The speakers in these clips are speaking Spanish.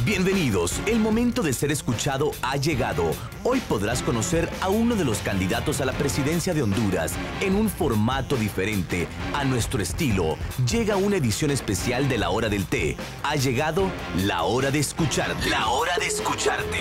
Bienvenidos, el momento de ser escuchado ha llegado. Hoy podrás conocer a uno de los candidatos a la presidencia de Honduras en un formato diferente, a nuestro estilo. Llega una edición especial de La Hora del Té. Ha llegado la hora de escucharte. La hora de escucharte.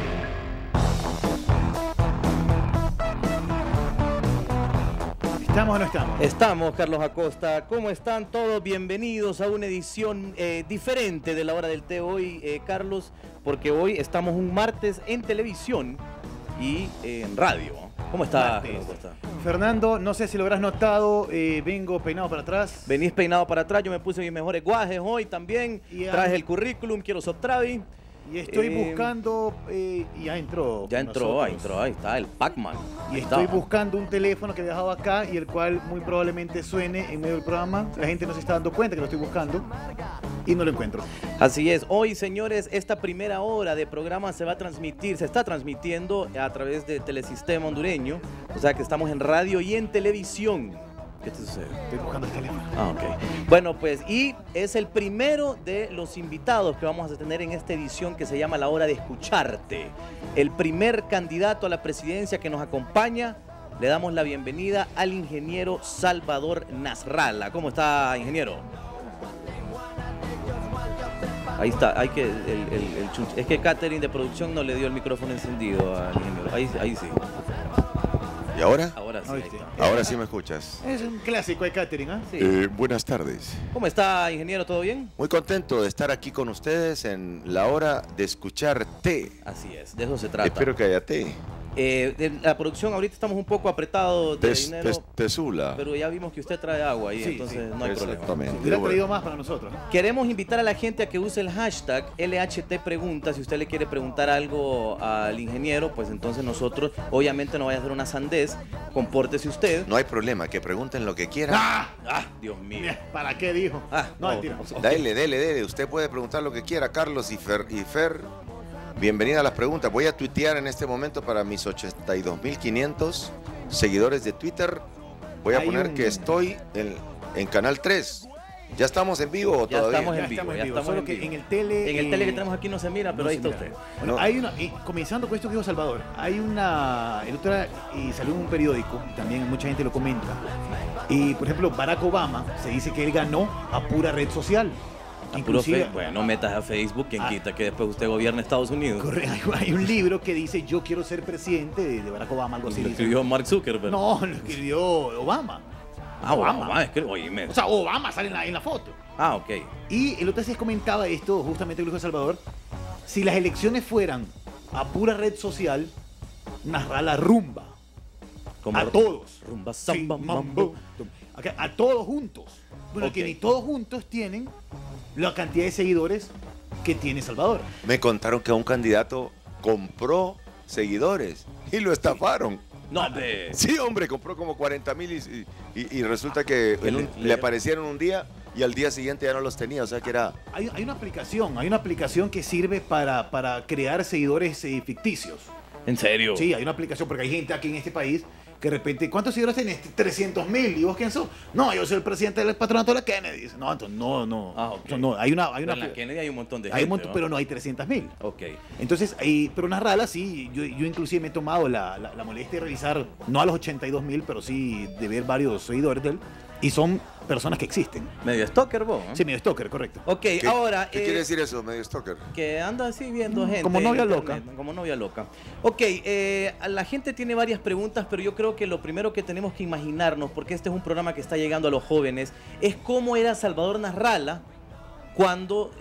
¿Estamos o no estamos? Estamos, Carlos Acosta. ¿Cómo están todos? Bienvenidos a una edición diferente de La Hora del Té hoy, Carlos, porque hoy estamos un martes en televisión y en radio. ¿Cómo está, Carlos Acosta? Fernando, no sé si lo habrás notado, vengo peinado para atrás. Venís peinado para atrás, yo me puse mis mejores guajes hoy también, traje el currículum, quiero Soptravi. Y estoy buscando, y ya entró. Ya entró, ahí está, el Pac-Man. Y estoy buscando un teléfono que he dejado acá y el cual muy probablemente suene en medio del programa. La gente no se está dando cuenta que lo estoy buscando y no lo encuentro. Así es. Hoy, señores, esta primera hora de programa se está transmitiendo a través de Telesistema Hondureño. O sea que estamos en radio y en televisión. ¿Qué te sucede? Estoy buscando el teléfono. Ok. Bueno, pues, y es el primero de los invitados que vamos a tener en esta edición que se llama La Hora de Escucharte. El primer candidato a la presidencia que nos acompaña, le damos la bienvenida al ingeniero Salvador Nasralla. ¿Cómo está, ingeniero? Ahí está, es que catering de producción no le dio el micrófono encendido al ingeniero. Ahí sí. ¿Y ahora? Ahora sí. Ahora sí me escuchas. Es un clásico de catering, ¿ah? Sí. Buenas tardes. ¿Cómo está, ingeniero? ¿Todo bien? Muy contento de estar aquí con ustedes en la hora de escuchar té. Así es, de eso se trata. Espero que haya té. De la producción ahorita estamos un poco apretados de dinero. Tesula. Pero ya vimos que usted trae agua ahí, Sí, entonces sí, no hay problema. Exactamente. Hubiera Bueno. traído más para nosotros, ¿no? Queremos invitar a la gente a que use el hashtag LHT Pregunta. Si usted le quiere preguntar algo al ingeniero, pues entonces nosotros, obviamente no vaya a hacer una sandez, compórtese usted. No hay problema, que pregunten lo que quieran. ¡Ah! Dios mío. ¿Para qué dijo? No, mentira. Dele. Usted puede preguntar lo que quiera, Carlos y Fer. Bienvenida a las preguntas. Voy a tuitear en este momento para mis 82.500 seguidores de Twitter. Voy a poner que estoy en Canal 3. ¿Ya estamos en vivo o Ya todavía? estamos en vivo. Solo que en el tele... En el tele que tenemos aquí no se mira, pero no ahí se está mira. usted. Bueno, No. hay una, comenzando con esto que dijo Salvador, hay una, el otro día, salió en un periódico, también mucha gente lo comenta, y por ejemplo Barack Obama se dice que él ganó a pura red social. Inclusive, Bueno, metas a Facebook, quien quita que después usted gobierne Estados Unidos. hay un libro que dice yo quiero ser presidente de Barack Obama, algo así. Lo escribió Mark Zuckerberg. No, lo escribió Obama. Obama, es que, oíme. O sea, Obama sale en la foto. Ah, ok. Y el otro día comentaba esto, justamente lo dijo Salvador, si las elecciones fueran a pura red social, Nasralla rumba. Como A todos. Rumba, Sin samba, mambo. A todos juntos. Bueno, Ok. que ni todos juntos tienen la cantidad de seguidores que tiene Salvador. Me contaron que un candidato compró seguidores y lo estafaron. No, hombre. Sí, hombre, compró como 40.000 y resulta que le aparecieron un día y al día siguiente ya no los tenía, o sea que era... Hay una aplicación que sirve para crear seguidores ficticios. ¿En serio? Sí, hay una aplicación porque hay gente aquí en este país que de repente, ¿cuántos seguidores tenés? 300.000. ¿Y vos quién sos? No, yo soy el presidente del patronato de la Kennedy. No, entonces no. Ah, ok. No, hay una En la Kennedy hay un montón de hay gente. un montón, ¿no? pero no hay 300.000. Ok. Entonces, pero Nasralla sí, yo inclusive me he tomado la molestia de revisar, no a los 82.000, pero sí de ver varios seguidores de él. Y son personas que existen. Medio stalker vos, ¿no? Sí, medio stalker, correcto. Ok, ahora... ¿Qué quiere decir eso, medio stalker? Que anda así viendo gente. Como novia en loca. internet, como novia loca. Ok, la gente tiene varias preguntas, pero yo creo que lo primero que tenemos que imaginarnos, porque este es un programa que está llegando a los jóvenes, es cómo era Salvador Nasralla cuando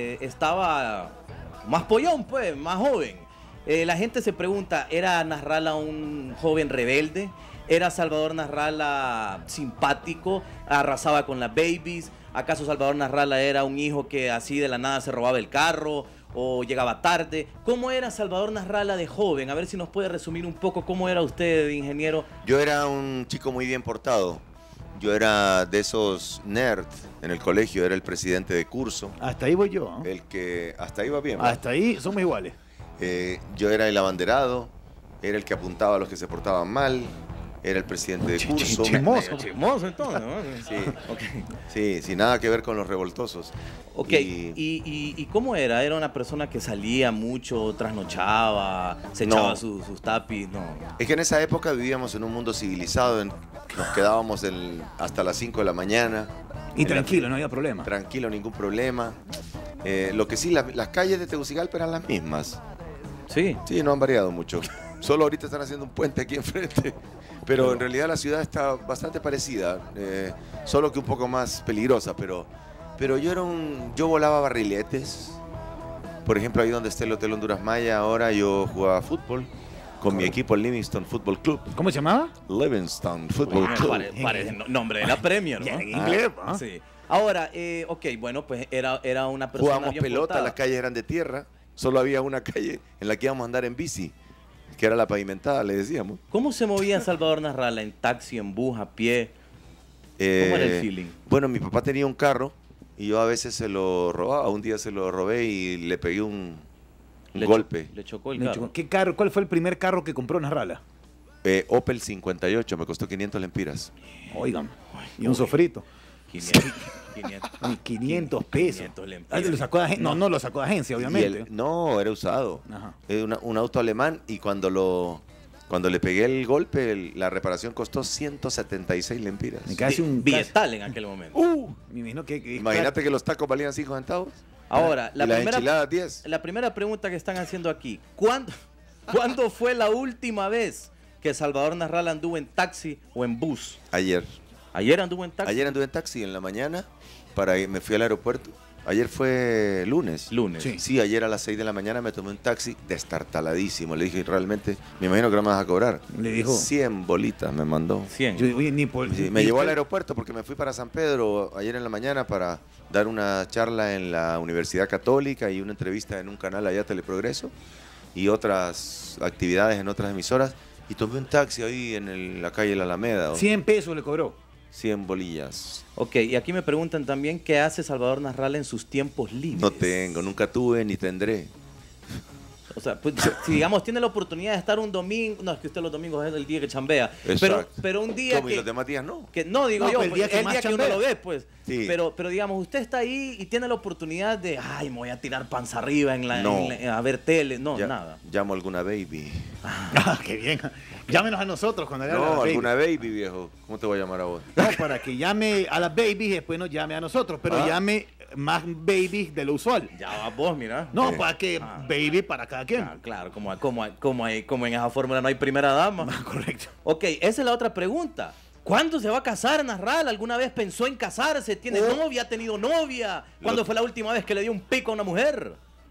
estaba más pollón, pues, más joven. La gente se pregunta, ¿era Nasralla un joven rebelde? ¿Era Salvador Nasralla simpático? ¿Arrasaba con las babies? ¿Acaso Salvador Nasralla era un hijo que así de la nada se robaba el carro o llegaba tarde? ¿Cómo era Salvador Nasralla de joven? A ver si nos puede resumir un poco cómo era usted, ingeniero. Yo era un chico muy bien portado. Yo era de esos nerds en el colegio, era el presidente de curso. Hasta ahí voy yo. ¿No? El que hasta ahí va bien, ¿verdad? Hasta ahí somos iguales. Yo era el abanderado, era el que apuntaba a los que se portaban mal, era el presidente de curso. Chismoso. Chismoso entonces, ¿no? Sí, Ok. sí, sin nada que ver con los revoltosos. Ok, Y- ¿Y cómo era? ¿Era una persona que salía mucho, trasnochaba, se echaba No. sus tapis? No. Es que en esa época vivíamos en un mundo civilizado, nos quedábamos hasta las 5 de la mañana, Y tranquilo, no había problema. tranquilo, ningún problema. Lo que sí, las calles de Tegucigalpa eran las mismas. Sí. Sí, no han variado mucho. Solo ahorita están haciendo un puente aquí enfrente. Pero en realidad la ciudad está bastante parecida, solo que un poco más peligrosa. Pero yo volaba barriletes. Por ejemplo, ahí donde está el Hotel Honduras Maya, ahora yo jugaba fútbol con mi equipo, el Livingston Football Club. ¿Cómo se llamaba? Livingston Football Club. Parece nombre de la Premier, ¿no? Ya, en inglés, ¿no? Sí. Ahora, ok, bueno, pues era una persona Jugábamos bien pelota, portada. las calles eran de tierra. Solo había una calle en la que íbamos a andar en bici, que era la pavimentada, le decíamos. ¿Cómo se movía Salvador Narrala? ¿En taxi, en bus, a pie? ¿Cómo era el feeling? Bueno, mi papá tenía un carro y yo a veces se lo robaba. Un día se lo robé y le pegué un golpe. Le chocó el Me carro. chocó. ¿Qué carro? ¿Cuál fue el primer carro que compró Narrala? Opel 58, me costó 500 lempiras. Oigan, y un sofrito. 500. 500 pesos. 500 Ah, lempiras. lo sacó de no lo sacó de agencia, Y obviamente. no, era usado. Ajá. Un auto alemán y cuando le pegué el golpe, la reparación costó 176 lempiras. Me casi un... Billetal en aquel momento. Me imagino que Imagínate que los tacos valían 5 centavos. Ahora, Y las enchiladas 10. la primera pregunta que están haciendo aquí. ¿Cuándo fue la última vez que Salvador Narrala anduvo en taxi o en bus? Ayer. ¿Ayer anduvo en taxi? Ayer anduve en taxi en la mañana, me fui al aeropuerto. Ayer fue lunes. Lunes. Sí. Sí, ayer a las 6 de la mañana me tomé un taxi destartaladísimo. Le dije, realmente, me imagino que no me vas a cobrar. Le dijo. 100 bolitas me mandó. 100. Yo, oye, ni por... Sí, me llevó al aeropuerto porque me fui para San Pedro ayer en la mañana para dar una charla en la Universidad Católica y una entrevista en un canal allá, Teleprogreso, y otras actividades en otras emisoras. Y tomé un taxi ahí en la calle La Alameda. 100 pesos le cobró. 100 bolillas. Ok, y aquí me preguntan también qué hace Salvador Narrala en sus tiempos libres. No tengo, nunca tuve ni tendré. O sea, pues, si digamos tiene la oportunidad de estar un domingo, no, es que usted los domingos es el día que chambea, Exacto. pero un día ¿Cómo? ¿Y los demás días no? no, digo No, yo, pues, pues, el día que uno chambea. lo ve, pues. Sí. Pero digamos, usted está ahí y tiene la oportunidad de, ay, me voy a tirar panza arriba No. a ver tele. No, Ya- nada. Llamo a alguna baby. Ah, qué bien. Llámenos a nosotros cuando haga la No, baby. alguna baby, viejo. ¿Cómo te voy a llamar a vos? No, para que llame a las babies y después nos llame a nosotros, pero Ah. llame más babies de lo usual. Ya va vos, mira. No, Sí. para que baby para cada quien. Ah, claro, como en esa fórmula no hay primera dama. Correcto. Ok, esa es la otra pregunta. ¿Cuándo se va a casar Narral? ¿Alguna vez pensó en casarse? ¿Tiene novia? ¿Ha tenido novia? ¿Cuándo fue la última vez que le dio un pico a una mujer?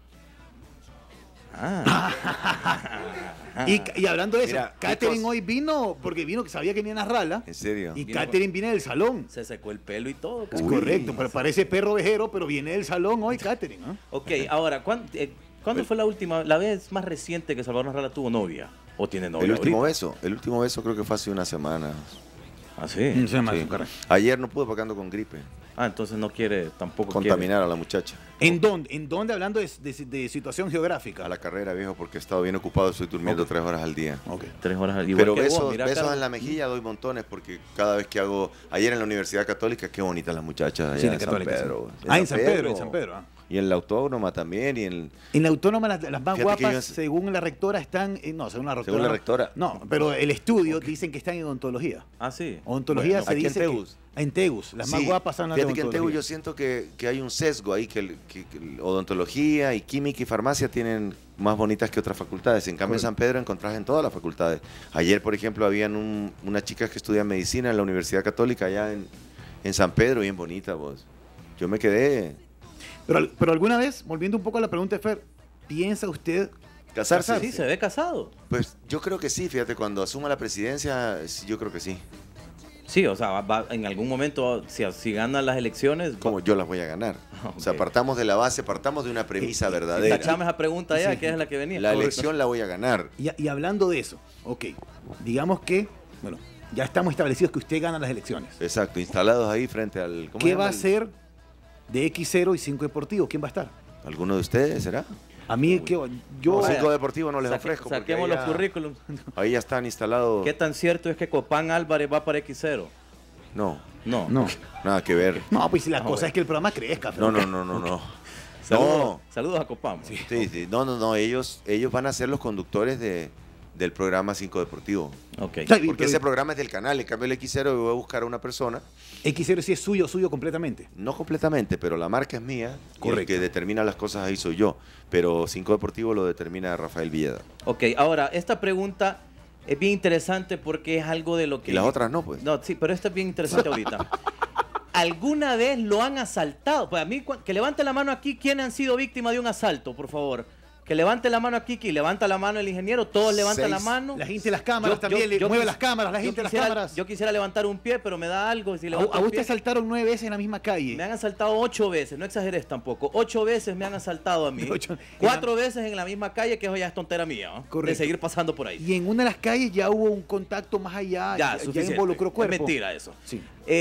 Y hablando de eso, Mira, Catherine Nicos- hoy vino porque vino que sabía que venía Narrala. ¿En serio? Y Vino Catherine viene del salón. Se secó el pelo y todo. Es cabrón. correcto, pero parece perro ovejero, pero viene del salón hoy Catherine. ¿No? Ok, ahora, ¿cuándo fue la vez más reciente que Salvador Narrala tuvo novia? ¿O tiene novia El último ahorita? beso creo que fue hace una semana. Ah, sí. Se llama Sí. su carrera. Ayer no pude porque ando con gripe. Ah, entonces no quiere, tampoco Contaminar a la muchacha. ¿En dónde? ¿En dónde hablando de situación geográfica? A la carrera, viejo, porque he estado bien ocupado. Estoy durmiendo 3 horas al día. Ok. quiere 3 horas al día. Pero Igual que vos, besos, mira, besos Carlos. en la mejilla doy montones porque cada vez que hago... Ayer en la Universidad Católica, qué bonitas las muchachas allá Sí, la en San Católica, Pedro. sí. Ah, en San Pedro, en San Pedro. Ah. Y en la Autónoma también. Y en... En la autónoma las más Fíjate que guapas, yo- según la rectora, están... no, según la rectora. Según la rectora. No, pero el estudio dicen que están en odontología. Ah, sí. Odontología Bueno, se aquí en dice Tegus. en Tegus. Las más Sí, guapas son las de fíjate que en Tegu odontología. yo siento que hay un sesgo ahí, que odontología y química y farmacia tienen más bonitas que otras facultades. En cambio, en San Pedro encontrás en todas las facultades. Ayer, por ejemplo, habían unas chicas que estudian medicina en la Universidad Católica allá en San Pedro, bien bonita, vos. Yo me quedé... Pero alguna vez, volviendo un poco a la pregunta de Fer, ¿piensa usted ¿Casarse? Sí, se ve casado. Pues yo creo que sí, fíjate, cuando asuma la presidencia, sí, yo creo que sí. Sí, o sea, en algún momento, si ganan las elecciones, Como yo las voy a ganar. O sea, Ok. partamos de la base, partamos de una premisa tachame verdadera. esa pregunta ya, Sí. que es la que venía. La elección la voy a ganar. Y hablando de eso, ok, digamos que, bueno, ya estamos establecidos que usted gana las elecciones. Exacto, instalados ahí frente al... ¿cómo se ¿Qué llama va a el- hacer de X0 y 5 Deportivo? ¿Quién va a estar? ¿Alguno de ustedes será? A mí, que yo... No, Cinco Deportivo no les ofrezco. porque Saquemos ahí los ya- currículums. Ahí ya están instalados. ¿Qué tan cierto es que Copán Álvarez va para X0? No, No. No, nada que ver. no, pues si la Ah, cosa bueno. es que el programa crezca. No, Fernando. no. Saludos, No. saludos a Copán. Sí. No. Ellos van a ser los conductores del programa 5 Deportivo. Ok. Ay, Porque pero ese programa es del canal. En cambio, el X0 yo voy a buscar a una persona. X0 sí es suyo completamente. No completamente, pero la marca es mía. Y el Correcto. que determina las cosas ahí soy yo. Pero 5 Deportivo lo determina Rafael Villeda. Ok, ahora, esta pregunta es bien interesante porque es algo de lo que... Y las otras no, pues. No, sí, pero esta es bien interesante ahorita. ¿Alguna vez lo han asaltado? Pues a mí, que levante la mano aquí, ¿quiénes han sido víctimas de un asalto, por favor? Que levante la mano aquí, que levanta la mano el ingeniero, todos levantan la 6. mano. La gente de las cámaras Yo- también, yo- yo mueve quis- las cámaras, la gente de las cámaras. Yo quisiera levantar un pie, pero me da algo. Si A levanto un vos pie, te asaltaron 9 veces en la misma calle. me han asaltado 8 veces, no exageres tampoco. 8 veces me han asaltado a mí. 8. 4 veces en la misma calle, que eso ya es tontera mía, ¿no? Correcto. De seguir pasando por ahí. Y en una de las calles ya hubo un contacto más allá, Ya, ya suficiente. involucró cuerpo. Es mentira eso. Sí.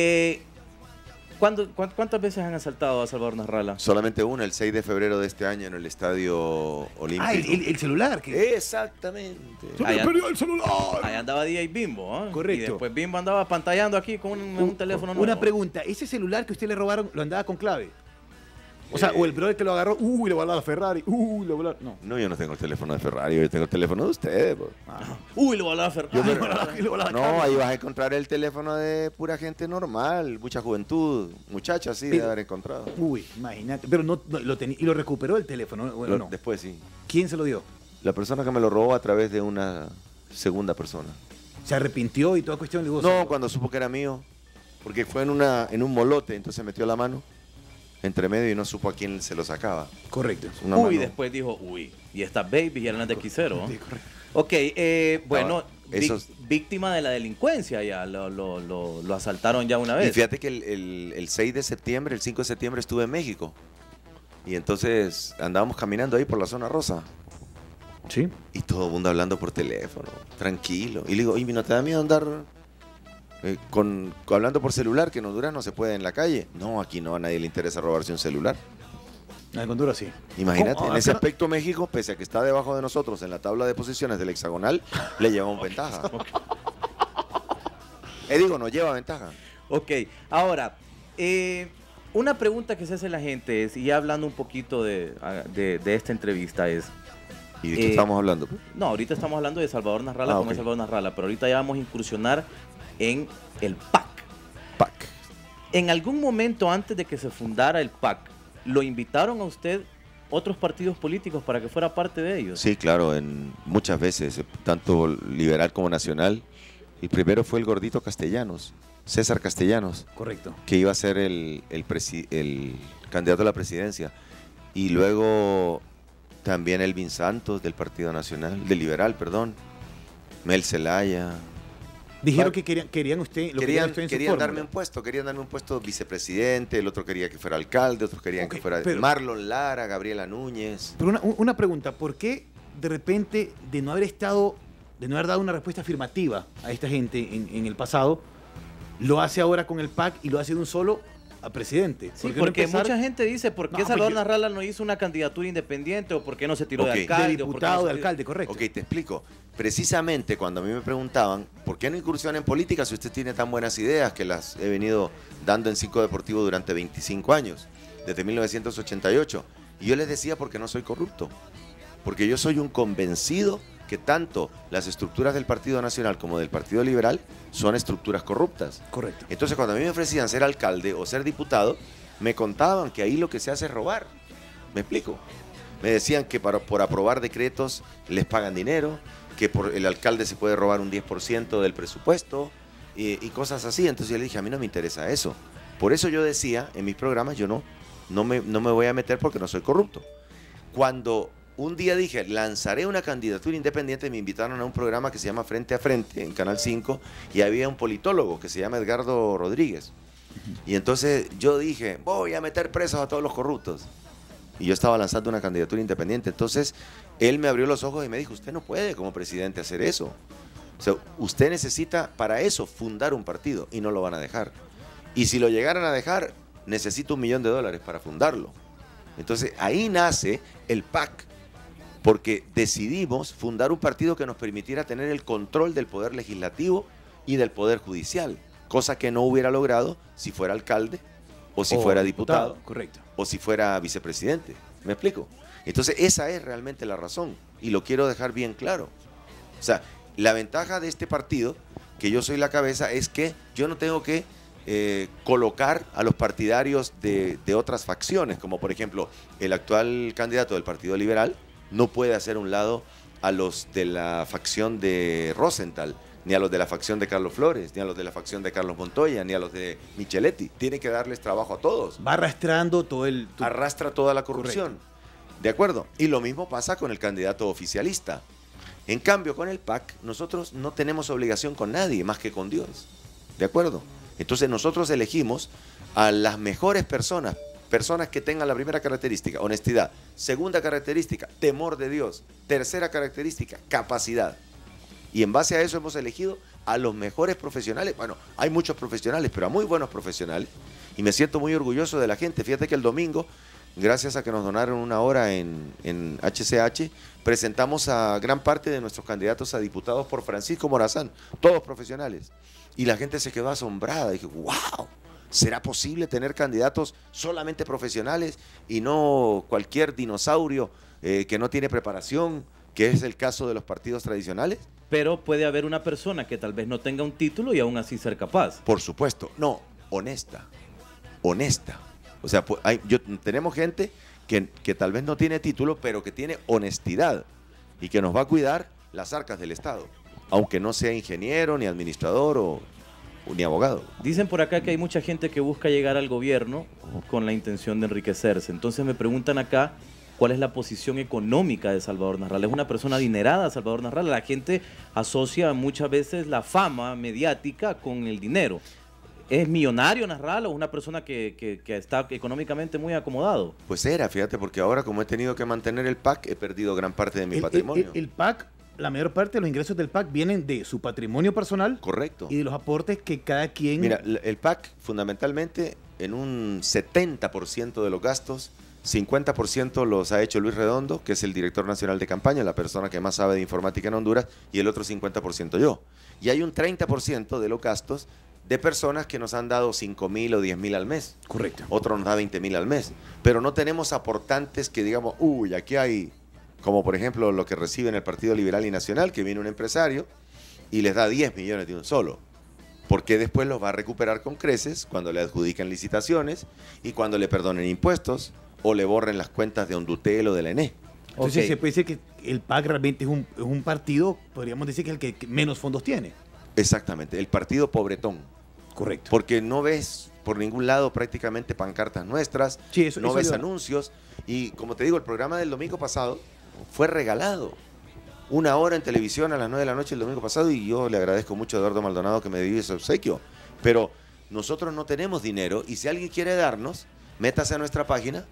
¿Cuántas veces han asaltado a Salvador Nasralla? Solamente una, el 6 de febrero de este año en el Estadio Olímpico. Ah, el celular. Que... Exactamente. ¡Se me Allá- perdió el celular! Ahí andaba DJ Bimbo, ¿ah? Correcto. Y después Bimbo andaba pantallando aquí con un teléfono nuevo. Una pregunta, ¿ese celular que usted le robaron lo andaba con clave? O sea, o el brother que lo agarró, le voló a la Ferrari, le voló a... No. No, yo no tengo el teléfono de Ferrari, yo tengo el teléfono de ustedes. Pues. Uy, lo va a hacer. Yo me- Le voló a la No, cámara. ahí vas a encontrar el teléfono de pura gente normal, mucha juventud, muchachas sí, de Pero- haber encontrado. Uy, imagínate. Pero no lo tenía. Y lo recuperó el teléfono, bueno, no. Después sí. ¿Quién se lo dio? La persona que me lo robó a través de una segunda persona. Se arrepintió y toda cuestión de vos. No, cuando supo que era mío, porque fue en un molote, entonces metió la mano entre medio y no supo a quién se lo sacaba. Correcto. Una Uy, mano. después dijo, uy, y estas babies ya eran de X0. ¿no? Sí, correcto. Ok, bueno, Ahora, esos- víctima de la delincuencia ya, lo asaltaron ya una Y vez. fíjate que el 6 de septiembre, el 5 de septiembre estuve en México. Y entonces andábamos caminando ahí por la zona rosa. Sí. Y todo el mundo hablando por teléfono, tranquilo. Y le digo, oye, ¿no te da miedo andar hablando por celular? Que en Honduras no se puede en la calle. No, aquí no, a nadie le interesa robarse un celular. En Honduras sí. Imagínate, ¿Cómo? en ese Acá- aspecto México, pese a que está debajo de nosotros en la tabla de posiciones del hexagonal, le llevamos ventaja. Digo, nos lleva ventaja. Ok, ahora, una pregunta que se hace la gente es, y ya hablando un poquito de esta entrevista es, ¿Y de qué estamos hablando? no, ahorita estamos hablando de Salvador Nasralla, como ok. es Salvador Nasralla, pero ahorita ya vamos a incursionar en el PAC. PAC. En algún momento antes de que se fundara el PAC, ¿lo invitaron a usted otros partidos políticos para que fuera parte de ellos? Sí, claro, muchas veces, tanto liberal como nacional. El primero fue el gordito Castellanos, César Castellanos, Correcto. que iba a ser el candidato a la presidencia. Y luego también Elvin Santos del Partido Nacional, del Liberal, perdón. Mel Zelaya. Dijeron que querían usted, lo Querían, usted en su querían fórmula. querían darme un puesto vicepresidente, el otro quería que fuera alcalde, otros querían Ok, que fuera pero- Marlon Lara, Gabriela Núñez. Pero una pregunta, ¿por qué de repente de no haber dado una respuesta afirmativa a esta gente en el pasado, lo hace ahora con el PAC y lo hace de un solo a presidente? Sí, ¿Por qué no porque empezar mucha gente dice, ¿por qué No, Salvador pues yo- Nasralla no hizo una candidatura independiente o por qué no se tiró Ok. de de alcalde? o por qué no diputado, se de tiró- alcalde, correcto? Ok, te explico. Precisamente cuando a mí me preguntaban, ¿por qué no incursiona en política si usted tiene tan buenas ideas que las he venido dando en 5 Deportivo durante 25 años, desde 1988? Y yo les decía, porque no soy corrupto. Porque yo soy un convencido que tanto las estructuras del Partido Nacional como del Partido Liberal son estructuras corruptas. Correcto. Entonces, cuando a mí me ofrecían ser alcalde o ser diputado, me contaban que ahí lo que se hace es robar. ¿Me explico? Me decían que por aprobar decretos les pagan dinero, que por el alcalde se puede robar un 10% del presupuesto y cosas así. Entonces yo le dije, a mí no me interesa eso. Por eso yo decía en mis programas, yo no me voy a meter porque no soy corrupto. Cuando un día dije, lanzaré una candidatura independiente, me invitaron a un programa que se llama Frente a Frente en Canal 5 y había un politólogo que se llama Edgardo Rodríguez. Y entonces yo dije, voy a meter presos a todos los corruptos. Y yo estaba lanzando una candidatura independiente. Entonces él me abrió los ojos y me dijo, usted no puede como presidente hacer eso. O sea, usted necesita para eso fundar un partido y no lo van a dejar. Y si lo llegaran a dejar, necesito $1 millón para fundarlo. Entonces ahí nace el PAC, porque decidimos fundar un partido que nos permitiera tener el control del poder legislativo y del poder judicial, cosa que no hubiera logrado si fuera alcalde o si fuera diputado, correcto, o si fuera vicepresidente. ¿Me explico? Entonces esa es realmente la razón y lo quiero dejar bien claro. O sea, la ventaja de este partido, que yo soy la cabeza, es que yo no tengo que colocar a los partidarios de otras facciones, como por ejemplo el actual candidato del Partido Liberal no puede hacer a un lado a los de la facción de Rosenthal, ni a los de la facción de Carlos Flores, ni a los de la facción de Carlos Montoya, ni a los de Micheletti. Tiene que darles trabajo a todos. Va arrastrando todo el... Arrastra toda la corrupción. Correcto. ¿De acuerdo? Y lo mismo pasa con el candidato oficialista. En cambio, con el PAC, nosotros no tenemos obligación con nadie más que con Dios. ¿De acuerdo? Entonces nosotros elegimos a las mejores personas que tengan la primera característica, honestidad. Segunda característica, temor de Dios. Tercera característica, capacidad. Y en base a eso hemos elegido a los mejores profesionales. Bueno, hay muchos profesionales, pero a muy buenos profesionales. Y me siento muy orgulloso de la gente. Fíjate que el domingo, gracias a que nos donaron una hora en HCH, presentamos a gran parte de nuestros candidatos a diputados por Francisco Morazán, todos profesionales. Y la gente se quedó asombrada. Dije, wow, ¿será posible tener candidatos solamente profesionales y no cualquier dinosaurio que no tiene preparación, que es el caso de los partidos tradicionales? Pero puede haber una persona que tal vez no tenga un título y aún así ser capaz. Por supuesto. No, honesta. Honesta. O sea, pues, tenemos gente que tal vez no tiene título, pero que tiene honestidad y que nos va a cuidar las arcas del Estado, aunque no sea ingeniero, ni administrador ni abogado. Dicen por acá que hay mucha gente que busca llegar al gobierno con la intención de enriquecerse. Entonces me preguntan acá, ¿cuál es la posición económica de Salvador Narrala? ¿Es una persona adinerada, Salvador Narrala? La gente asocia muchas veces la fama mediática con el dinero. ¿Es millonario Narrala o una persona que está económicamente muy acomodado? Pues fíjate, porque ahora como he tenido que mantener el PAC, he perdido gran parte de mi patrimonio. El PAC, la mayor parte de los ingresos del PAC vienen de su patrimonio personal. Correcto. Y de los aportes que cada quien... Mira, el PAC fundamentalmente en un 70% de los gastos, 50% los ha hecho Luis Redondo, que es el director nacional de campaña, la persona que más sabe de informática en Honduras, y el otro 50% yo. Y hay un 30% de los gastos de personas que nos han dado 5.000 o 10.000 al mes. Correcto. Otro nos da 20.000 al mes. Pero no tenemos aportantes que digamos, uy, aquí hay, como por ejemplo lo que recibe en el Partido Liberal y Nacional, que viene un empresario y les da 10 millones de un solo. Porque después los va a recuperar con creces cuando le adjudican licitaciones y cuando le perdonen impuestos o le borren las cuentas de Hondutel o de la ENE. Entonces se puede decir que el PAC realmente es un partido, podríamos decir que es el que menos fondos tiene. Exactamente, el partido pobretón. Correcto. Porque no ves por ningún lado prácticamente pancartas nuestras, sí, no ves anuncios. Y como te digo, el programa del domingo pasado fue regalado. Una hora en televisión a las 9 de la noche el domingo pasado, y yo le agradezco mucho a Eduardo Maldonado que me dio ese obsequio. Pero nosotros no tenemos dinero, y si alguien quiere darnos, métase a nuestra página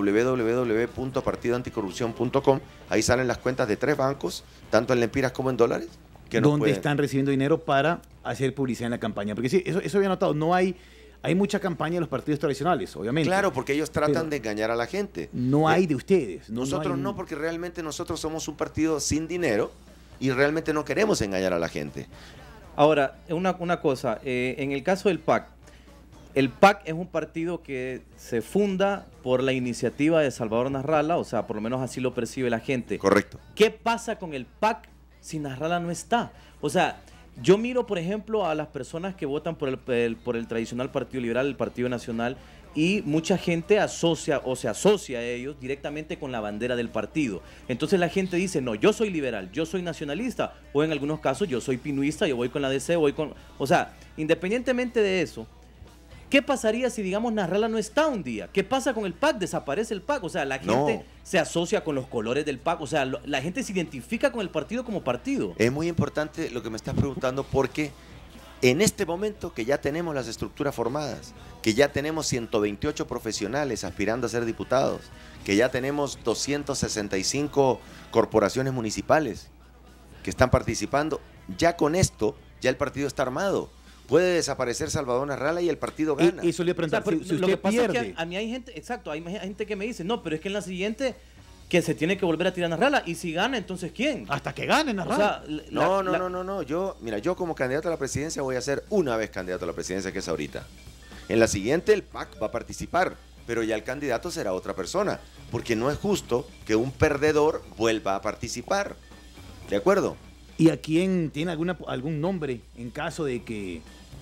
www.partidoanticorrupción.com. Ahí salen las cuentas de 3 bancos, tanto en lempiras como en dólares, donde están recibiendo dinero para hacer publicidad en la campaña. Porque sí, eso había notado, hay mucha campaña de los partidos tradicionales, obviamente. Claro, porque ellos tratan de engañar a la gente. No hay de ustedes. Nosotros no, porque realmente nosotros somos un partido sin dinero y realmente no queremos engañar a la gente. Ahora, una cosa, en el caso del PAC, el PAC es un partido que se funda por la iniciativa de Salvador Narrala, o sea, por lo menos así lo percibe la gente. Correcto. ¿Qué pasa con el PAC si Narrala no está? O sea, yo miro, por ejemplo, a las personas que votan por el tradicional Partido Liberal, el Partido Nacional, y mucha gente asocia a ellos directamente con la bandera del partido. Entonces la gente dice, no, yo soy liberal, yo soy nacionalista, o en algunos casos yo soy pinuista, yo voy con la DC, o sea, independientemente de eso, ¿qué pasaría si, digamos, Narrala no está un día? ¿Qué pasa con el PAC? ¿Desaparece el PAC? O sea, la gente se asocia con los colores del PAC. O sea, la gente se identifica con el partido como partido. Es muy importante lo que me estás preguntando, porque en este momento que ya tenemos las estructuras formadas, que ya tenemos 128 profesionales aspirando a ser diputados, que ya tenemos 265 corporaciones municipales que están participando, ya con esto, ya el partido está armado. Puede desaparecer Salvador Narrala y el partido gana. Eso le preguntar, o sea, si lo que pasa es que a mí hay gente, exacto, hay gente que me dice, no, pero es que en la siguiente, que se tiene que volver a tirar Nasralla. Y si gana, entonces ¿quién? Hasta que gane, O sea, No. Yo como candidato a la presidencia voy a ser una vez candidato a la presidencia, que es ahorita. En la siguiente el PAC va a participar, pero ya el candidato será otra persona, porque no es justo que un perdedor vuelva a participar. ¿De acuerdo? ¿Y a quién tiene algún nombre en caso de que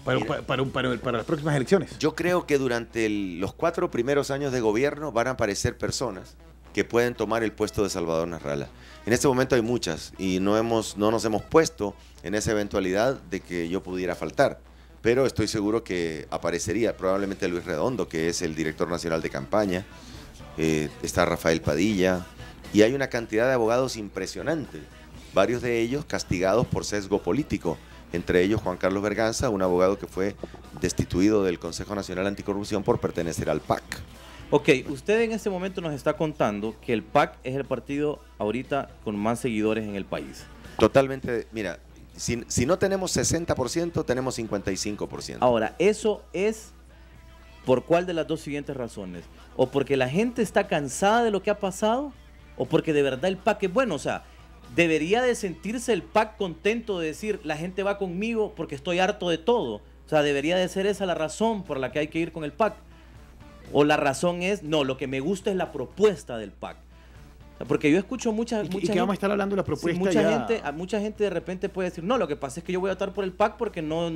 para las próximas elecciones? Yo creo que durante los 4 primeros años de gobierno van a aparecer personas que pueden tomar el puesto de Salvador Nasralla. En este momento hay muchas y no nos hemos puesto en esa eventualidad de que yo pudiera faltar. Pero estoy seguro que aparecería probablemente Luis Redondo, que es el director nacional de campaña. Está Rafael Padilla. Y hay una cantidad de abogados impresionante. Varios de ellos castigados por sesgo político. Entre ellos Juan Carlos Berganza, un abogado que fue destituido del Consejo Nacional Anticorrupción por pertenecer al PAC. Ok, usted en este momento nos está contando que el PAC es el partido ahorita con más seguidores en el país. Totalmente, mira, si no tenemos 60%, tenemos 55%. Ahora, ¿eso es por cuál de las dos siguientes razones? ¿O porque la gente está cansada de lo que ha pasado? ¿O porque de verdad el PAC es bueno? O sea, ¿debería de sentirse el PAC contento de decir la gente va conmigo porque estoy harto de todo? O sea, ¿debería de ser esa la razón por la que hay que ir con el PAC? ¿O la razón es, no, lo que me gusta es la propuesta del PAC? Porque yo escucho mucha ¿Y gente, que vamos a estar hablando de la propuesta? Sí, mucha gente de repente puede decir, no, lo que pasa es que yo voy a votar por el PAC porque no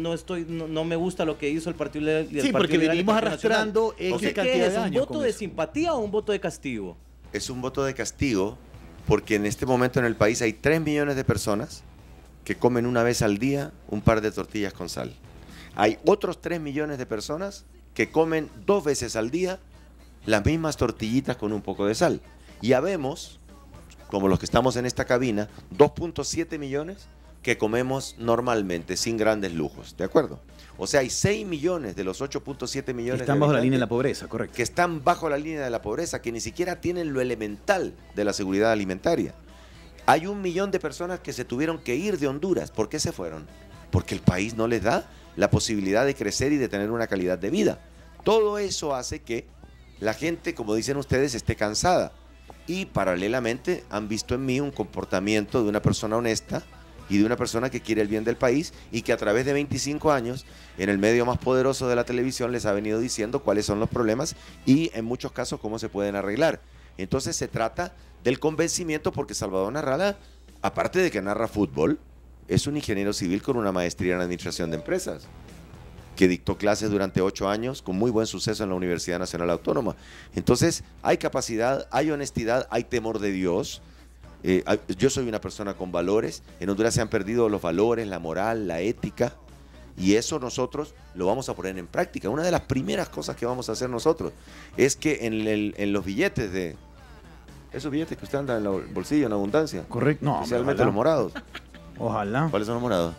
me gusta lo que hizo el Partido Liberal. Sí, porque venimos arrastrando X cantidad de años. ¿Es un voto de simpatía o un voto de castigo? Es un voto de castigo porque en este momento en el país hay 3 millones de personas que comen una vez al día un par de tortillas con sal. Hay otros 3 millones de personas que comen 2 veces al día las mismas tortillitas con un poco de sal. Y habemos, como los que estamos en esta cabina, 2.7 millones que comemos normalmente, sin grandes lujos, ¿de acuerdo? O sea, hay 6 millones de los 8.7 millones que están bajo la línea de la pobreza, correcto. Que están bajo la línea de la pobreza, que ni siquiera tienen lo elemental de la seguridad alimentaria. Hay 1 millón de personas que se tuvieron que ir de Honduras. ¿Por qué se fueron? Porque el país no les da la posibilidad de crecer y de tener una calidad de vida. Todo eso hace que la gente, como dicen ustedes, esté cansada. Y paralelamente han visto en mí un comportamiento de una persona honesta y de una persona que quiere el bien del país y que a través de 25 años en el medio más poderoso de la televisión les ha venido diciendo cuáles son los problemas y en muchos casos cómo se pueden arreglar. Entonces se trata del convencimiento, porque Salvador Nasralla, aparte de que narra fútbol, es un ingeniero civil con una maestría en administración de empresas, que dictó clases durante 8 años con muy buen suceso en la Universidad Nacional Autónoma. Entonces hay capacidad, hay honestidad, hay temor de Dios. Yo soy una persona con valores. En Honduras se han perdido los valores, la moral, la ética, y eso nosotros lo vamos a poner en práctica. Una de las primeras cosas que vamos a hacer nosotros es que en los billetes de... Esos billetes que usted anda en el bolsillo en abundancia. Correcto. No, especialmente los morados. Ojalá. ¿Cuáles son los morados?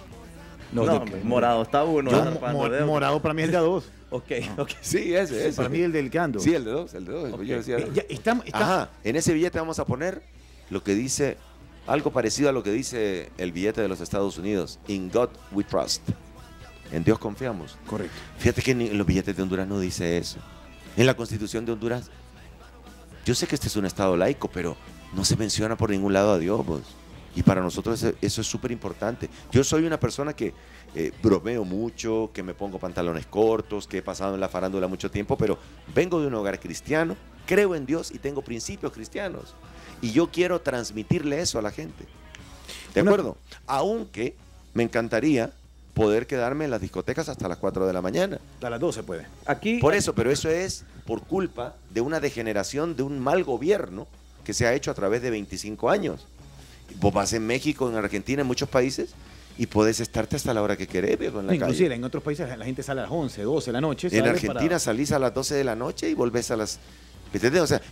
Morado está uno. Morado para mí es el de A2. Ok. Sí, ese. Para mí el del Cando. Sí, el de 2. Okay. Yo decía, Ajá, en ese billete vamos a poner lo que dice, algo parecido a lo que dice el billete de los Estados Unidos. In God we trust. En Dios confiamos. Correcto. Fíjate que en los billetes de Honduras no dice eso. En la Constitución de Honduras, yo sé que este es un estado laico, pero no se menciona por ningún lado a Dios, pues. Y para nosotros eso es súper importante. Yo soy una persona que bromeo mucho, que me pongo pantalones cortos, que he pasado en la farándula mucho tiempo, pero vengo de un hogar cristiano, creo en Dios y tengo principios cristianos. Y yo quiero transmitirle eso a la gente. ¿De acuerdo? Aunque me encantaría poder quedarme en las discotecas hasta las 4 de la mañana. A las 12 puede. Por eso, pero eso es por culpa de una degeneración, de un mal gobierno que se ha hecho a través de 25 años. Vos vas en México, en Argentina, en muchos países, y puedes estarte hasta la hora que querés, viejo, en la Inclusive calle. En otros países la gente sale a las 11, 12 de la noche. En Argentina salís a las 12 de la noche y volvés a las... ¿Entendés? O sea,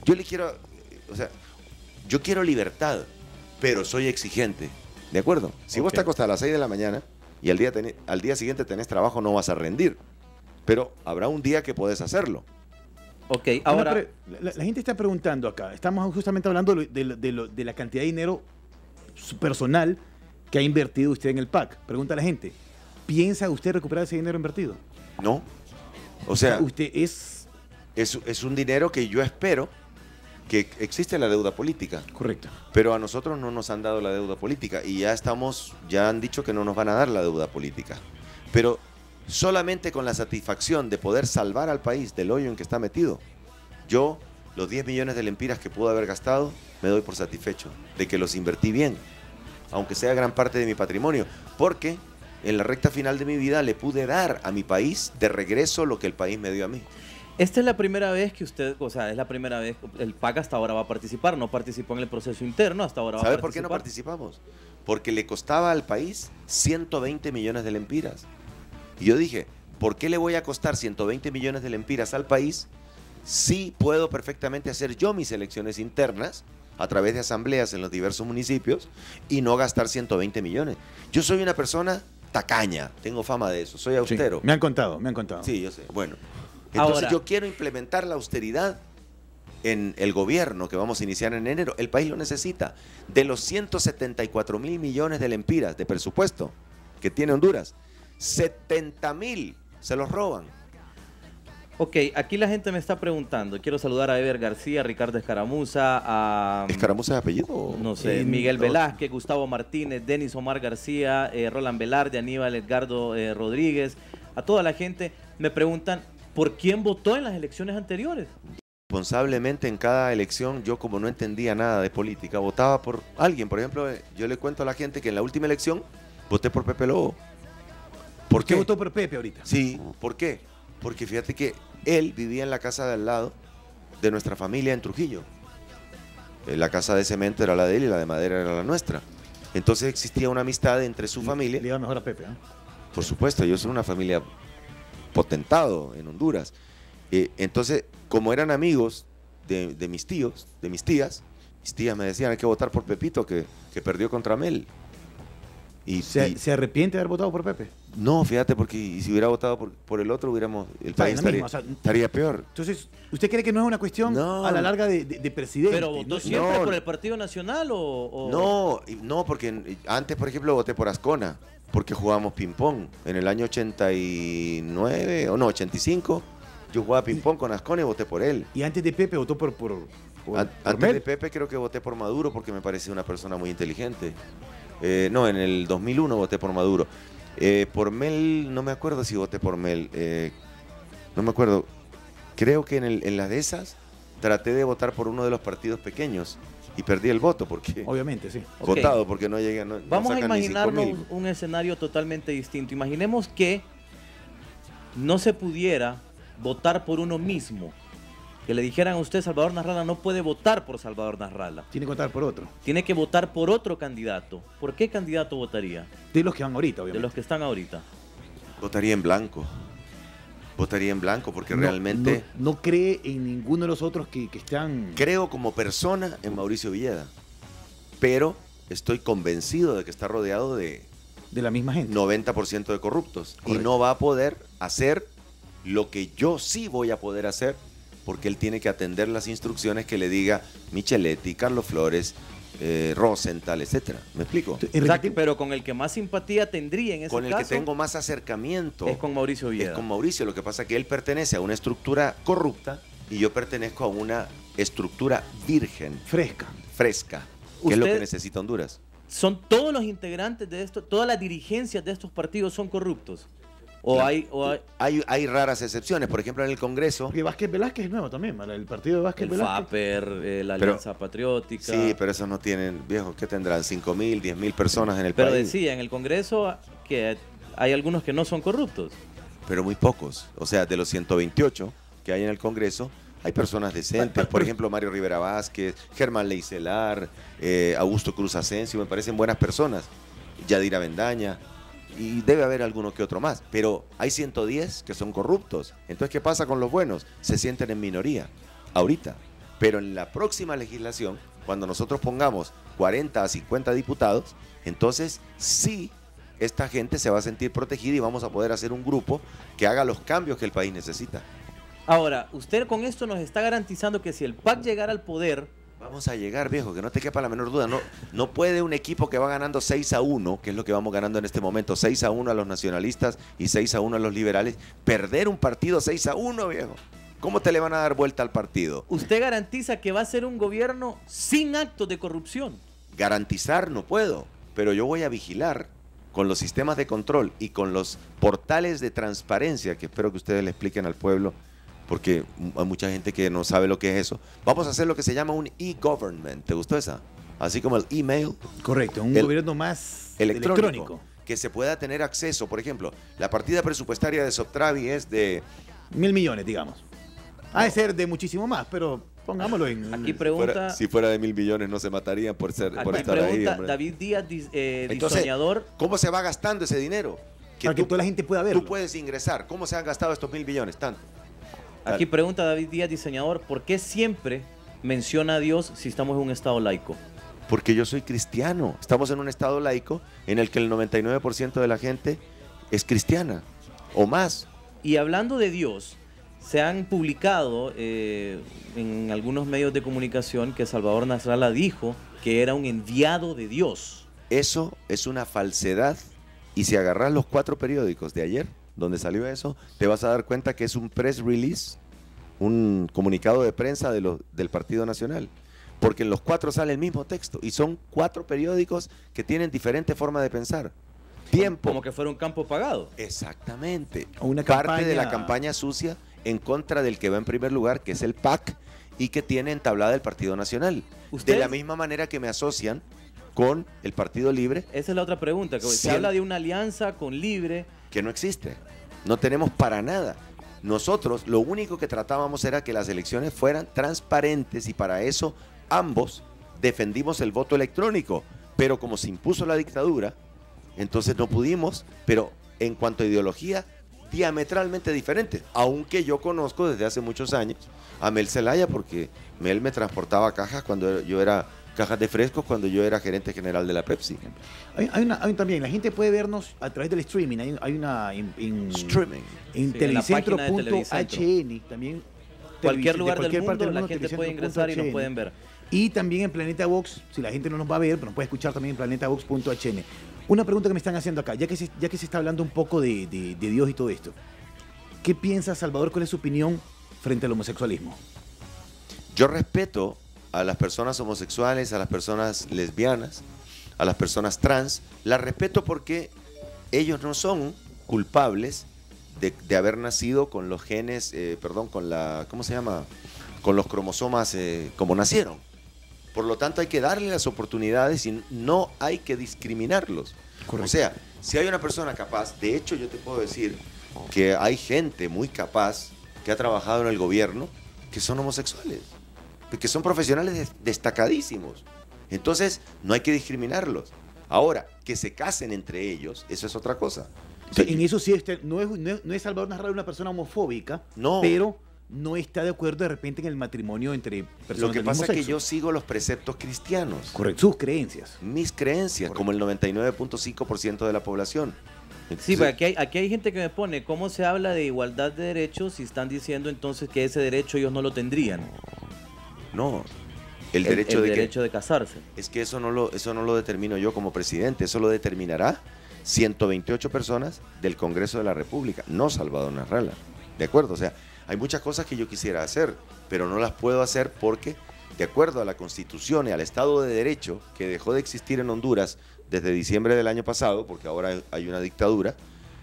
yo quiero libertad, pero soy exigente. ¿De acuerdo? Si vos te acostás a las 6 de la mañana y al día siguiente tenés trabajo, no vas a rendir. Pero habrá un día que podés hacerlo. Ok, ahora... La gente está preguntando acá. Estamos justamente hablando de la cantidad de dinero personal que ha invertido usted en el PAC. Pregunta a la gente, ¿piensa usted recuperar ese dinero invertido? No. O sea, usted es un dinero que yo espero que existe la deuda política. Correcto. Pero a nosotros no nos han dado la deuda política y ya han dicho que no nos van a dar la deuda política. Pero solamente con la satisfacción de poder salvar al país del hoyo en que está metido, yo, los 10 millones de lempiras que pude haber gastado, me doy por satisfecho de que los invertí bien, aunque sea gran parte de mi patrimonio, porque en la recta final de mi vida le pude dar a mi país de regreso lo que el país me dio a mí. Esta es la primera vez que usted, o sea, es la primera vez, el PAC hasta ahora va a participar, no participó en el proceso interno, hasta ahora va a ¿Sabe participar. por qué no participamos? Porque le costaba al país 120 millones de lempiras. Y yo dije, ¿por qué le voy a costar 120 millones de lempiras al país si puedo perfectamente hacer yo mis elecciones internas a través de asambleas en los diversos municipios y no gastar 120 millones? Yo soy una persona tacaña, tengo fama de eso, soy austero. Sí, me han contado. Sí, yo sé. Bueno, entonces Ahora, yo quiero implementar la austeridad en el gobierno que vamos a iniciar en enero. El país lo necesita. De los 174.000 millones de lempiras de presupuesto que tiene Honduras, 70.000 se los roban. Ok, aquí la gente me está preguntando. Quiero saludar a Ever García, Ricardo Escaramuza, a... ¿Escaramuza es apellido? No sé, Miguel Velázquez, Gustavo Martínez, Denis Omar García, Roland Velarde, Aníbal Edgardo Rodríguez. A toda la gente me preguntan, ¿por quién votó en las elecciones anteriores? Responsablemente en cada elección, yo como no entendía nada de política, votaba por alguien. Por ejemplo, yo le cuento a la gente que en la última elección voté por Pepe Lobo. ¿Por ¿Usted qué? votó por Pepe ahorita? Sí, ¿por qué? Porque fíjate que él vivía en la casa de al lado de nuestra familia en Trujillo. La casa de cemento era la de él y la de madera era la nuestra. Entonces existía una amistad entre su familia. Le iba mejor a Pepe, ¿eh? Por supuesto, yo soy una familia potentado en Honduras. Entonces, como eran amigos de mis tíos, de mis tías me decían hay que votar por Pepito que perdió contra Mel. ¿Se arrepiente de haber votado por Pepe? No, fíjate, porque si hubiera votado por el otro, el país estaría peor. Entonces, ¿usted cree que no es una cuestión a la larga de presidente? ¿Pero votó siempre por el Partido Nacional o...? No, porque antes, por ejemplo, voté por Ascona, porque jugábamos ping-pong. En el año 89, o no, 85, yo jugaba ping-pong con Ascona y voté por él. ¿Y antes de Pepe votó por Antes Mel? de Pepe creo que voté por Maduro porque me parece una persona muy inteligente. No, en el 2001 voté por Maduro. Por Mel, no me acuerdo si voté por Mel. No me acuerdo. Creo que en las de esas traté de votar por uno de los partidos pequeños y perdí el voto porque... Obviamente, sí. Contado, porque no llegué. No Vamos a sacan ni imaginarnos 5.000. un escenario totalmente distinto. Imaginemos que no se pudiera votar por uno mismo. Que le dijeran a usted, Salvador Narrala no puede votar por Salvador Narrala. Tiene que votar por otro. Tiene que votar por otro candidato. ¿Por qué candidato votaría? De los que van ahorita, De obviamente. los que están ahorita. Votaría en blanco. Votaría en blanco porque realmente... No cree en ninguno de los otros que están... Creo como persona en Mauricio Villeda. Pero estoy convencido de que está rodeado de De la misma gente. 90% de corruptos. Correcto. Y no va a poder hacer lo que yo sí voy a poder hacer, porque él tiene que atender las instrucciones que le diga Micheletti, Carlos Flores, Rosenthal, etcétera. ¿Me explico? O sea, pero con el que más simpatía tendría en ese Con el caso que tengo más acercamiento es con Mauricio Villeda. es con Mauricio. Lo que pasa es que él pertenece a una estructura corrupta y yo pertenezco a una estructura virgen, Fresca. fresca, que es lo que Usted- necesita Honduras. ¿Son todos los integrantes de esto, todas las dirigencias de estos partidos son corruptos? ¿O No. hay Hay raras excepciones. Por ejemplo, en el Congreso... Porque Vázquez Velázquez es nuevo también, ¿vale? El partido de Vázquez el Velázquez. FAPER, la Pero- Alianza Patriótica? Sí, pero esos no tienen, viejos, ¿qué tendrán? 5.000, 10.000 personas en el Pero país. decía en el Congreso que hay algunos que no son corruptos. Pero muy pocos. O sea, de los 128 que hay en el Congreso, hay personas decentes. Por ejemplo, Mario Rivera Vázquez, Germán Leicelar, Augusto Cruz Asensio, me parecen buenas personas. Yadira Bendaña. Y debe haber alguno que otro más. Pero hay 110 que son corruptos. Entonces, ¿qué pasa con los buenos? Se sienten en minoría. Ahorita. Pero en la próxima legislación, cuando nosotros pongamos 40 a 50 diputados, entonces sí, esta gente se va a sentir protegida y vamos a poder hacer un grupo que haga los cambios que el país necesita. Ahora, usted con esto nos está garantizando que si el PAC llegara al poder, Vamos a llegar, viejo, que no te quepa la menor duda. No puede un equipo que va ganando 6-1, que es lo que vamos ganando en este momento, 6-1 a los nacionalistas y 6-1 a los liberales, perder un partido 6-1, viejo. ¿Cómo te le van a dar vuelta al partido? Usted garantiza que va a ser un gobierno sin actos de corrupción. Garantizar no puedo, pero yo voy a vigilar con los sistemas de control y con los portales de transparencia, que espero que ustedes le expliquen al pueblo, porque hay mucha gente que no sabe lo que es eso. Vamos a hacer lo que se llama un e-government. ¿Te gustó esa? Así como el email. Correcto, un gobierno más electrónico. Que se pueda tener acceso. Por ejemplo, la partida presupuestaria de Soptravi es de 1.000 millones, digamos. Ha de ser de muchísimo más, pero pongámoslo en... Aquí pregunta... Si fuera de 1.000 millones no se matarían por estar ahí. Hombre. David Díaz, Entonces, diseñador. ¿cómo se va gastando ese dinero? Para que toda la gente pueda verlo. Tú puedes ingresar. ¿Cómo se han gastado estos 1.000 millones? Tanto. Aquí pregunta David Díaz, diseñador, ¿por qué siempre menciona a Dios si estamos en un estado laico? Porque yo soy cristiano. Estamos en un estado laico en el que el 99% de la gente es cristiana o más. Y hablando de Dios, se han publicado en algunos medios de comunicación que Salvador Nasrallah dijo que era un enviado de Dios. Eso es una falsedad. Y si agarras los 4 periódicos de ayer, donde salió eso, te vas a dar cuenta que es un press release, un comunicado de prensa del Partido Nacional. Porque en los 4 sale el mismo texto y son 4 periódicos que tienen diferente forma de pensar. Tiempo. Como que fuera un campo pagado. Exactamente. Una parte de la campaña sucia en contra del que va en primer lugar, que es el PAC, y que tiene entablada el Partido Nacional. De la misma manera que me asocian con el Partido Libre. Esa es la otra pregunta, que se habla de una alianza con Libre. Que no existe. No tenemos para nada. Nosotros lo único que tratábamos era que las elecciones fueran transparentes y para eso ambos defendimos el voto electrónico. Pero como se impuso la dictadura, entonces no pudimos, pero en cuanto a ideología, diametralmente diferente. Aunque yo conozco desde hace muchos años a Mel Zelaya, porque Mel me transportaba cajas cuando yo era... cajas de frescos cuando yo era gerente general de la Pepsi. Hay también, la gente puede vernos a través del streaming. Hay una streaming. En Sí, Televicentro.hn también. Cualquier lugar de del parte mundo, la gente puede ingresar y nos pueden ver. Y también en Planeta Vox, si la gente no nos va a ver, pero nos puede escuchar también en planetavox.hn. Una pregunta que me están haciendo acá, ya que se está hablando un poco de Dios y todo esto. ¿Qué piensa Salvador? ¿Cuál es su opinión frente al homosexualismo? Yo respeto a las personas homosexuales, a las personas lesbianas, a las personas trans. Las respeto porque ellos no son culpables de haber nacido con los genes, ¿cómo se llama? Con los cromosomas como nacieron. Por lo tanto, hay que darle las oportunidades y no hay que discriminarlos. Correcto. O sea, si hay una persona capaz, de hecho yo te puedo decir que hay gente muy capaz que ha trabajado en el gobierno que son homosexuales, que son profesionales destacadísimos. Entonces, no hay que discriminarlos. Ahora, que se casen entre ellos, eso es otra cosa. Sí, en eso sí, no es Salvador Nasrallah una persona homofóbica, no, pero no está de acuerdo de repente en el matrimonio entre personas Lo que del pasa mismo es que sexo. yo sigo los preceptos cristianos. Correcto, sus creencias. Mis creencias, como el 99.5% de la población. Sí, pero aquí hay gente que me pone, ¿cómo se habla de igualdad de derechos si están diciendo entonces que ese derecho ellos no lo tendrían? No, el derecho de casarse. Es que eso no lo determino yo como presidente, eso lo determinará 128 personas del Congreso de la República, no Salvador Nasrallah. ¿De acuerdo? O sea, hay muchas cosas que yo quisiera hacer, pero no las puedo hacer porque, de acuerdo a la Constitución y al Estado de Derecho, que dejó de existir en Honduras desde diciembre del año pasado, porque ahora hay una dictadura,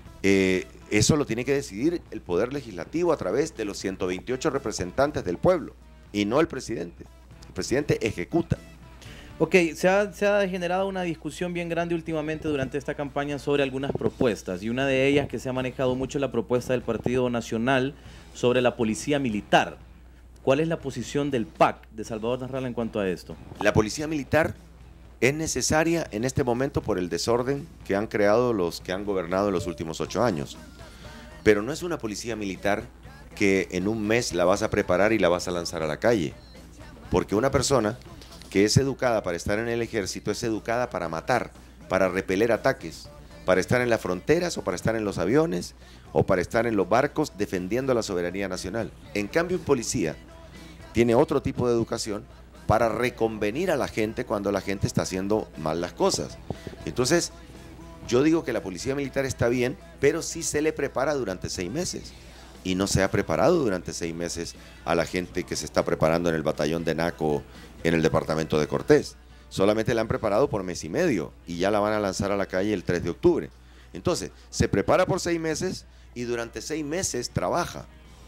eso lo tiene que decidir el Poder Legislativo a través de los 128 representantes del pueblo, y no el presidente. El presidente ejecuta. Ok, se ha generado una discusión bien grande últimamente durante esta campaña sobre algunas propuestas, y una de ellas que se ha manejado mucho es la propuesta del Partido Nacional sobre la policía militar. ¿Cuál es la posición del PAC de Salvador Nasrallah en cuanto a esto? La policía militar es necesaria en este momento por el desorden que han creado los que han gobernado en los últimos 8 años. Pero no es una policía militar que en un mes la vas a preparar y la vas a lanzar a la calle. Porque una persona que es educada para estar en el ejército es educada para matar, para repeler ataques, para estar en las fronteras o para estar en los aviones o para estar en los barcos defendiendo la soberanía nacional. En cambio, un policía tiene otro tipo de educación para reconvenir a la gente cuando la gente está haciendo mal las cosas. Entonces, yo digo que la policía militar está bien, pero sí se le prepara durante 6 meses. y no se ha preparado durante 6 meses a la gente que se está preparando en el batallón de Naco en el departamento de Cortés. Solamente la han preparado por mes y medio y ya la van a lanzar a la calle el 3 de octubre. Entonces, se prepara por 6 meses y durante 6 meses trabaja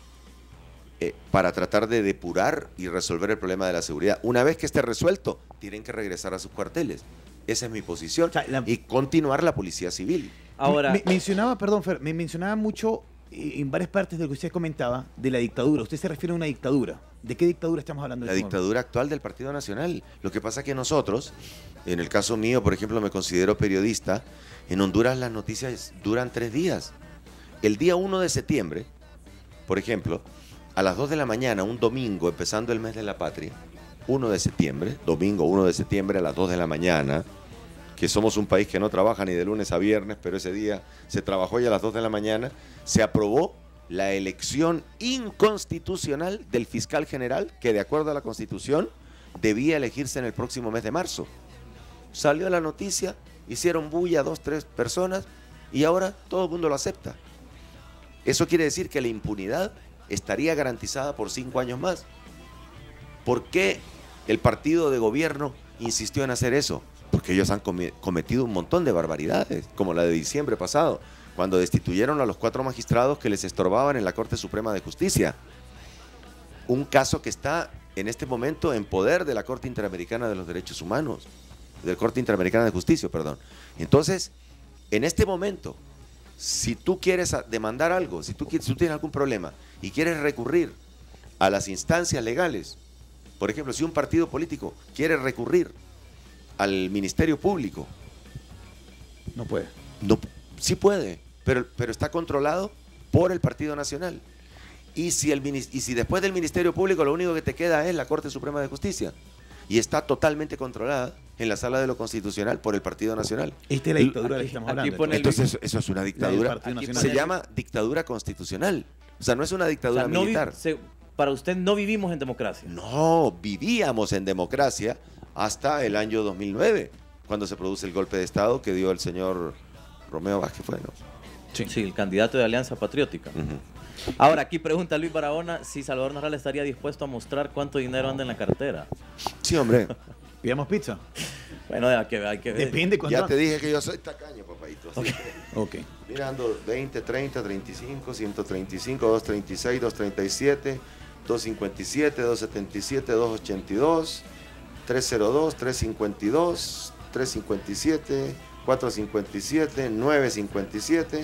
para tratar de depurar y resolver el problema de la seguridad. Una vez que esté resuelto, tienen que regresar a sus cuarteles. Esa es mi posición. O sea, y continuar la policía civil. Ahora, mencionaba, perdón, Fer, me mencionaba mucho en varias partes de lo que usted comentaba de la dictadura. Usted se refiere a una dictadura. ¿De qué dictadura estamos hablando? La dictadura actual del Partido Nacional. Lo que pasa es que nosotros, en el caso mío, por ejemplo, me considero periodista. En Honduras las noticias duran 3 días. El día 1 de septiembre, por ejemplo, a las 2 de la mañana, un domingo, empezando el mes de la patria, 1 de septiembre, domingo 1 de septiembre a las 2 de la mañana, que somos un país que no trabaja ni de lunes a viernes, pero ese día se trabajó y a las 2 de la mañana se aprobó la elección inconstitucional del fiscal general, que de acuerdo a la Constitución debía elegirse en el próximo mes de marzo. Salió la noticia, hicieron bulla 2, 3 personas y ahora todo el mundo lo acepta. Eso quiere decir que la impunidad estaría garantizada por 5 años más. ¿Por qué el partido de gobierno insistió en hacer eso? Porque ellos han cometido un montón de barbaridades, como la de diciembre pasado, cuando destituyeron a los 4 magistrados que les estorbaban en la Corte Suprema de Justicia. Un caso que está en este momento en poder de la Corte Interamericana de los Derechos Humanos, de la Corte Interamericana de Justicia, perdón. Entonces, en este momento, si tú quieres demandar algo, si tú tienes algún problema y quieres recurrir a las instancias legales, por ejemplo, si un partido político quiere recurrir al Ministerio Público, no puede. No, sí puede, pero está controlado por el Partido Nacional. Y si después del Ministerio Público lo único que te queda es la Corte Suprema de Justicia, y está totalmente controlada en la Sala de lo Constitucional por el Partido Nacional. Esta es la dictadura de la que estamos hablando. Entonces eso es una dictadura. Se llama dictadura constitucional. O sea, no es una dictadura militar. Para usted no vivimos en democracia. No, vivíamos en democracia hasta el año 2009, cuando se produce el golpe de Estado que dio el señor Romeo Vázquez, ¿no? Sí, el candidato de Alianza Patriótica. Ahora, aquí pregunta Luis Barahona si Salvador Narrala estaría dispuesto a mostrar cuánto dinero anda en la cartera. Sí, hombre. ¿Pidamos pizza? Bueno, hay que ver. Depende cuánto. Ya te dije que yo soy tacaño, papadito. Okay. Mirando 20, 30, 35, 135, 236, 237, 257, 277, 282, 302, 352, 357, 457, 957,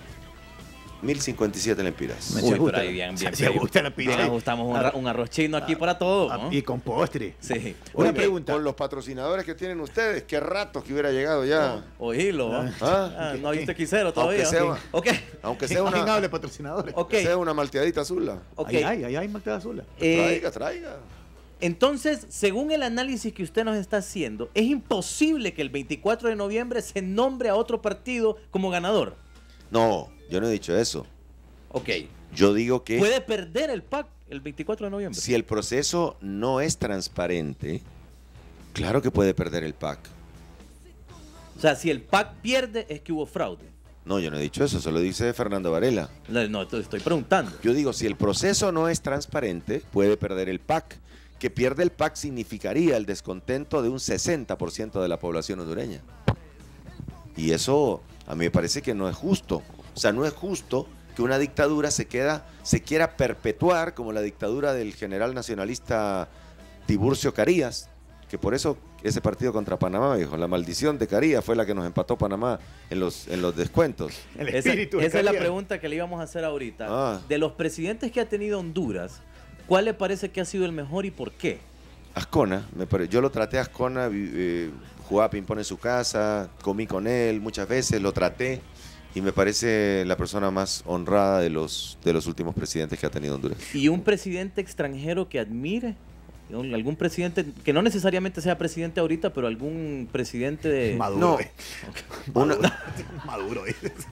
1057 lempiras. Uy, pero ahí bien, Se gusta la pizza. Bien, ajustamos un arroz chino aquí para todo, ¿no? Y con postre. Sí. Una pregunta. Con los patrocinadores que tienen ustedes, qué rato que hubiera llegado ya. Oílo. No viste quisero todavía. Aunque sea una... ¿Quién habla de patrocinadores? Aunque sea una malteadita azul. Ay, malteada azul. Traiga. Entonces, según el análisis que usted nos está haciendo, es imposible que el 24 de noviembre se nombre a otro partido como ganador. No, yo no he dicho eso. Ok. Yo digo que... ¿Puede perder el PAC el 24 de noviembre? Si el proceso no es transparente, claro que puede perder el PAC. O sea, si el PAC pierde, es que hubo fraude. No, yo no he dicho eso, se lo dice Fernando Varela. No, te estoy preguntando. Yo digo, si el proceso no es transparente, puede perder el PAC. Que pierde el PAC significaría el descontento de un 60% de la población hondureña. Y eso a mí me parece que no es justo. O sea, no es justo que una dictadura se quiera perpetuar como la dictadura del general nacionalista Tiburcio Carías, que por eso ese partido contra Panamá, viejo, la maldición de Carías fue la que nos empató Panamá en los descuentos. Esa es la pregunta que le íbamos a hacer ahorita. De los presidentes que ha tenido Honduras, ¿cuál le parece que ha sido el mejor y por qué? Ascona, yo lo traté a Ascona, jugaba ping-pong en su casa, comí con él muchas veces, lo traté y me parece la persona más honrada de los últimos presidentes que ha tenido Honduras. ¿Y un presidente extranjero que admire? ¿Algún presidente, que no necesariamente sea presidente ahorita, pero algún presidente de... Maduro. No. Maduro.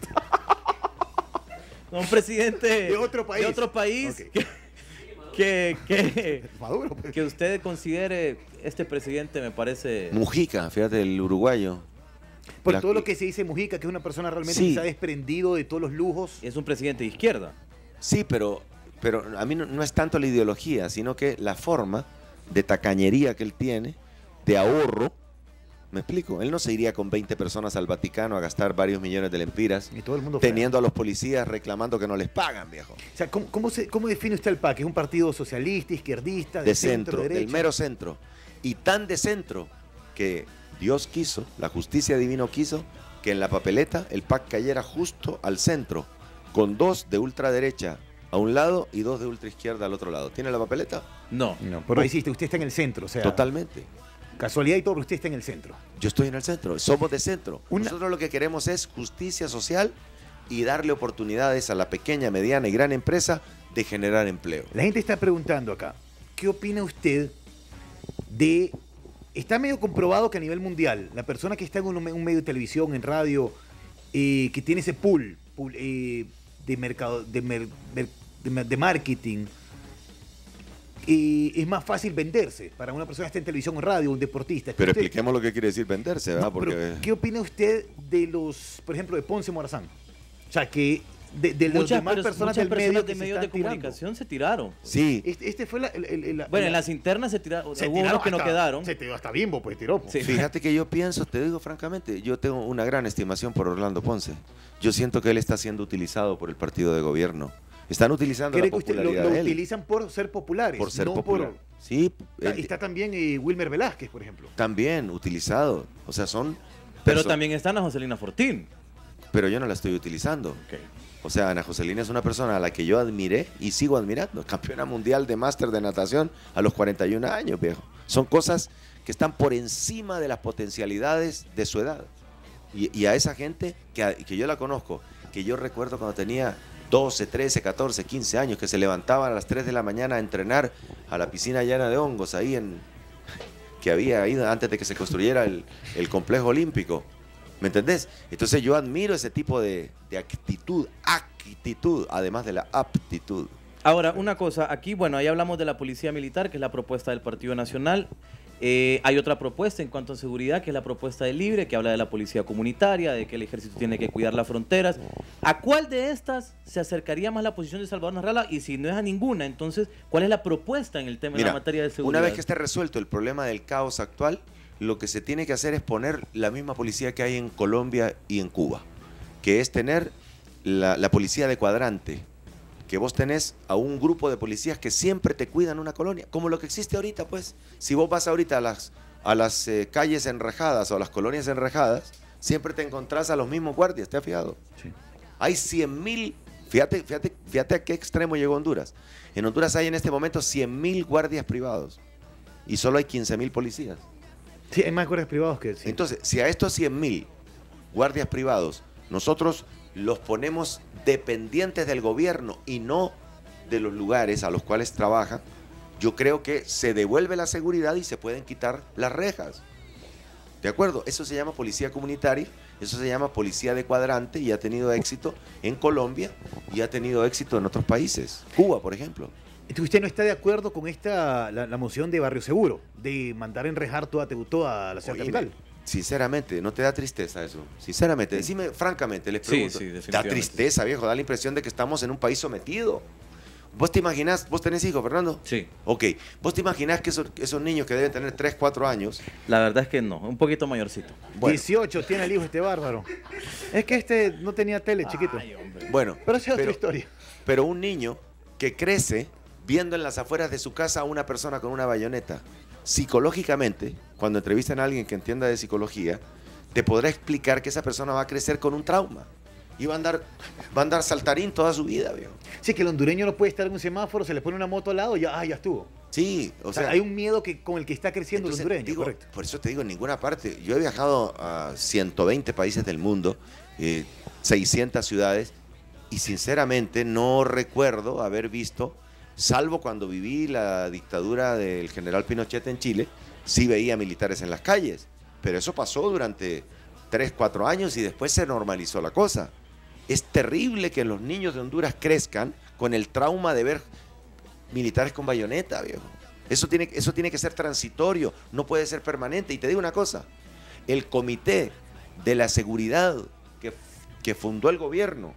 No, un presidente de otro país. Okay. Maduro, pues. Que usted considere este presidente, me parece... Mujica, fíjate, el uruguayo. Por todo lo que se dice Mujica, que es una persona realmente que se ha desprendido de todos los lujos. Es un presidente de izquierda. Sí, pero a mí no es tanto la ideología, sino que la forma de tacañería que él tiene, de ahorro. ¿Me explico? Él no se iría con 20 personas al Vaticano a gastar varios millones de lempiras, Y todo el mundo teniendo a los policías reclamando que no les pagan, viejo. O sea, ¿cómo define usted el PAC? ¿Es un partido socialista, izquierdista, De centro, de del derecha? mero centro. Y tan de centro que Dios quiso, la justicia divina quiso, que en la papeleta el PAC cayera justo al centro, con 2 de ultraderecha a un lado y 2 de ultraizquierda al otro lado. ¿Tiene la papeleta? No. No, pero hiciste, usted está en el centro, o sea, Totalmente. casualidad y todo, pero usted está en el centro. Yo estoy en el centro, somos de centro. Una- Nosotros lo que queremos es justicia social y darle oportunidades a la pequeña, mediana y gran empresa de generar empleo. La gente está preguntando acá, ¿qué opina usted de... Está medio comprobado que a nivel mundial, la persona que está en un medio de televisión, en radio, que tiene ese pool de mercado, de marketing, es más fácil venderse para una persona que está en televisión o radio, un deportista. Pero Usted- expliquemos lo que quiere decir venderse, ¿verdad? No, pero, Porque ¿qué opina usted de los, por ejemplo, de Ponce Morazán? O sea, que de los demás personas del medio que de se medios de están tirando. comunicación se tiraron. sí, Este fue Bueno, en las internas se tiraron, se hubo tiraron unos que no hasta- quedaron. Se tiró hasta Bimbo, pues tiró. Sí. fíjate que yo pienso, te digo francamente, yo tengo una gran estimación por Orlando Ponce. Yo siento que él está siendo utilizado por el partido de gobierno. Están utilizando la ¿Cree que usted popularidad lo de él utilizan por ser populares? por ser no popular. Sí, él Está también Wilmer Velázquez, por ejemplo. también utilizado. O sea, son... Pero perso- también está Ana Joselina Fortín. Pero yo no la estoy utilizando. O sea, Ana Joselina es una persona a la que yo admiré y sigo admirando. Campeona mundial de máster de natación a los 41 años, viejo. Son cosas que están por encima de las potencialidades de su edad. Y a esa gente que yo la conozco, que yo recuerdo cuando tenía 12, 13, 14, 15 años, que se levantaban a las 3 de la mañana a entrenar a la piscina llena de hongos ahí que había ahí antes de que se construyera el complejo olímpico. ¿Me entendés? Entonces yo admiro ese tipo de actitud, además de la aptitud. Ahora, una cosa, aquí, bueno, ahí hablamos de la policía militar, que es la propuesta del Partido Nacional. Hay otra propuesta en cuanto a seguridad, que es la propuesta de Libre, que habla de la policía comunitaria, de que el ejército tiene que cuidar las fronteras. ¿A cuál de estas se acercaría más la posición de Salvador Narrala? Y si no es a ninguna, entonces, ¿cuál es la propuesta en el tema de la materia de seguridad? Una vez que esté resuelto el problema del caos actual, lo que se tiene que hacer es poner la misma policía que hay en Colombia y en Cuba, que es tener la policía de cuadrante, que vos tenés a un grupo de policías que siempre te cuidan una colonia, como lo que existe ahorita, pues. Si vos vas ahorita a las calles enrejadas o a las colonias enrejadas, siempre te encontrás a los mismos guardias, ¿te has fijado? Sí. Hay 100.000, fíjate a qué extremo llegó Honduras. En Honduras hay en este momento 100.000 guardias privados y solo hay 15.000 policías. Sí, hay más guardias privados que... Sí. Entonces, si a estos 100.000 guardias privados nosotros los ponemos dependientes del gobierno y no de los lugares a los cuales trabajan, yo creo que se devuelve la seguridad y se pueden quitar las rejas. ¿De acuerdo? Eso se llama policía comunitaria, eso se llama policía de cuadrante y ha tenido éxito en Colombia y ha tenido éxito en otros países. Cuba, por ejemplo. Entonces, ¿usted no está de acuerdo con la moción de Barrio Seguro, de mandar enrejar toda la ciudad Oíme, capital? sinceramente, ¿no te da tristeza eso? Sinceramente, decime francamente, les Sí, pregunto. sí, da definitivamente. tristeza, viejo, da la impresión de que estamos en un país sometido. ¿Vos te imaginás, vos tenés hijos, Fernando? Sí, Ok, ¿vos te imaginás que esos niños que deben tener 3, 4 años, la verdad es que no, un poquito mayorcito. bueno, 18 tiene el hijo este bárbaro. Es que este no tenía tele, chiquito. bueno, Pero esa es otra historia. pero un niño que crece viendo en las afueras de su casa a una persona con una bayoneta, psicológicamente, cuando entrevistan a alguien que entienda de psicología, te podrá explicar que esa persona va a crecer con un trauma y va a andar saltarín toda su vida, viejo. Sí, que el hondureño no puede estar en un semáforo, se le pone una moto al lado y ya estuvo. Sí, O sea, hay un miedo con el que está creciendo el entonces, hondureño, digo, correcto. por eso te digo, en ninguna parte. Yo he viajado a 120 países del mundo, 600 ciudades, y sinceramente no recuerdo haber visto, salvo cuando viví la dictadura del general Pinochet en Chile, sí veía militares en las calles. Pero eso pasó durante 3, 4 años y después se normalizó la cosa. Es terrible que los niños de Honduras crezcan con el trauma de ver militares con bayoneta, viejo. Eso tiene que ser transitorio, no puede ser permanente. Y te digo una cosa, el comité de la seguridad que fundó el gobierno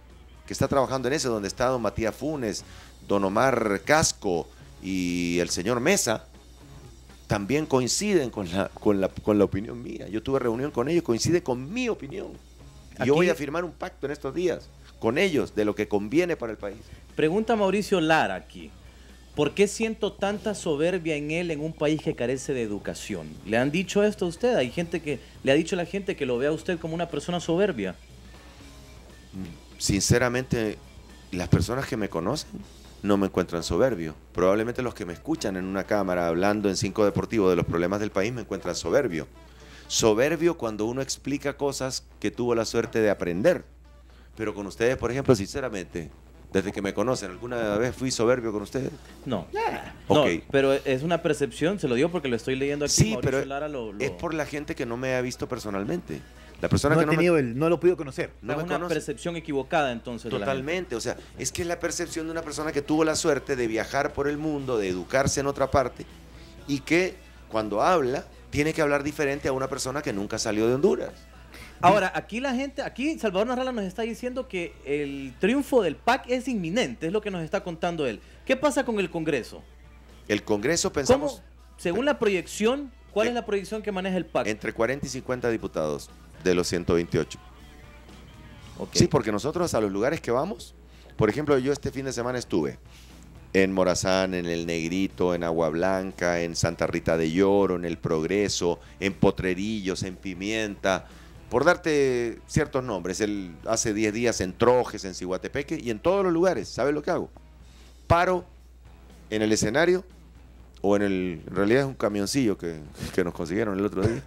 que está trabajando en eso, donde está don Matías Funes, don Omar Casco y el señor Mesa, también coinciden con la opinión mía. Yo tuve reunión con ellos, coincide con mi opinión. Y yo voy a firmar un pacto en estos días con ellos de lo que conviene para el país. Pregunta Mauricio Lara aquí. ¿Por qué siento tanta soberbia en él en un país que carece de educación? ¿Le han dicho esto a usted? Hay gente que le ha dicho a la gente que lo vea a usted como una persona soberbia. Sinceramente, las personas que me conocen no me encuentran soberbio. Probablemente los que me escuchan en una cámara hablando en Cinco Deportivo de los problemas del país me encuentran soberbio. Soberbio cuando uno explica cosas que tuvo la suerte de aprender. Pero con ustedes, por ejemplo, sinceramente, desde que me conocen, ¿alguna vez fui soberbio con ustedes? No. Okay. No, pero es una percepción, se lo digo porque lo estoy leyendo aquí. Sí, Mauricio pero Lara es por la gente que no me ha visto personalmente. La persona No, que no lo he podido conocer. no es me una conoce. percepción equivocada entonces. de la gente. Totalmente, o sea, es que es la percepción de una persona que tuvo la suerte de viajar por el mundo, de educarse en otra parte y que cuando habla tiene que hablar diferente a una persona que nunca salió de Honduras. Ahora, aquí la gente, aquí Salvador Narrala nos está diciendo que el triunfo del PAC es inminente, es lo que nos está contando él. ¿Qué pasa con el Congreso? El Congreso pensamos ¿Cómo, según la proyección, cuál es la proyección que maneja el PAC? entre 40 y 50 diputados de los 128. Okay. Sí, porque nosotros a los lugares que vamos, por ejemplo, yo este fin de semana estuve en Morazán, en El Negrito, en Agua Blanca, en Santa Rita de Lloro, en El Progreso, en Potrerillos, en Pimienta, por darte ciertos nombres. Hace 10 días en Trojes, en Ciguatepeque y en todos los lugares. ¿Sabes lo que hago? Paro en el escenario, o en realidad es un camioncillo que nos consiguieron el otro día.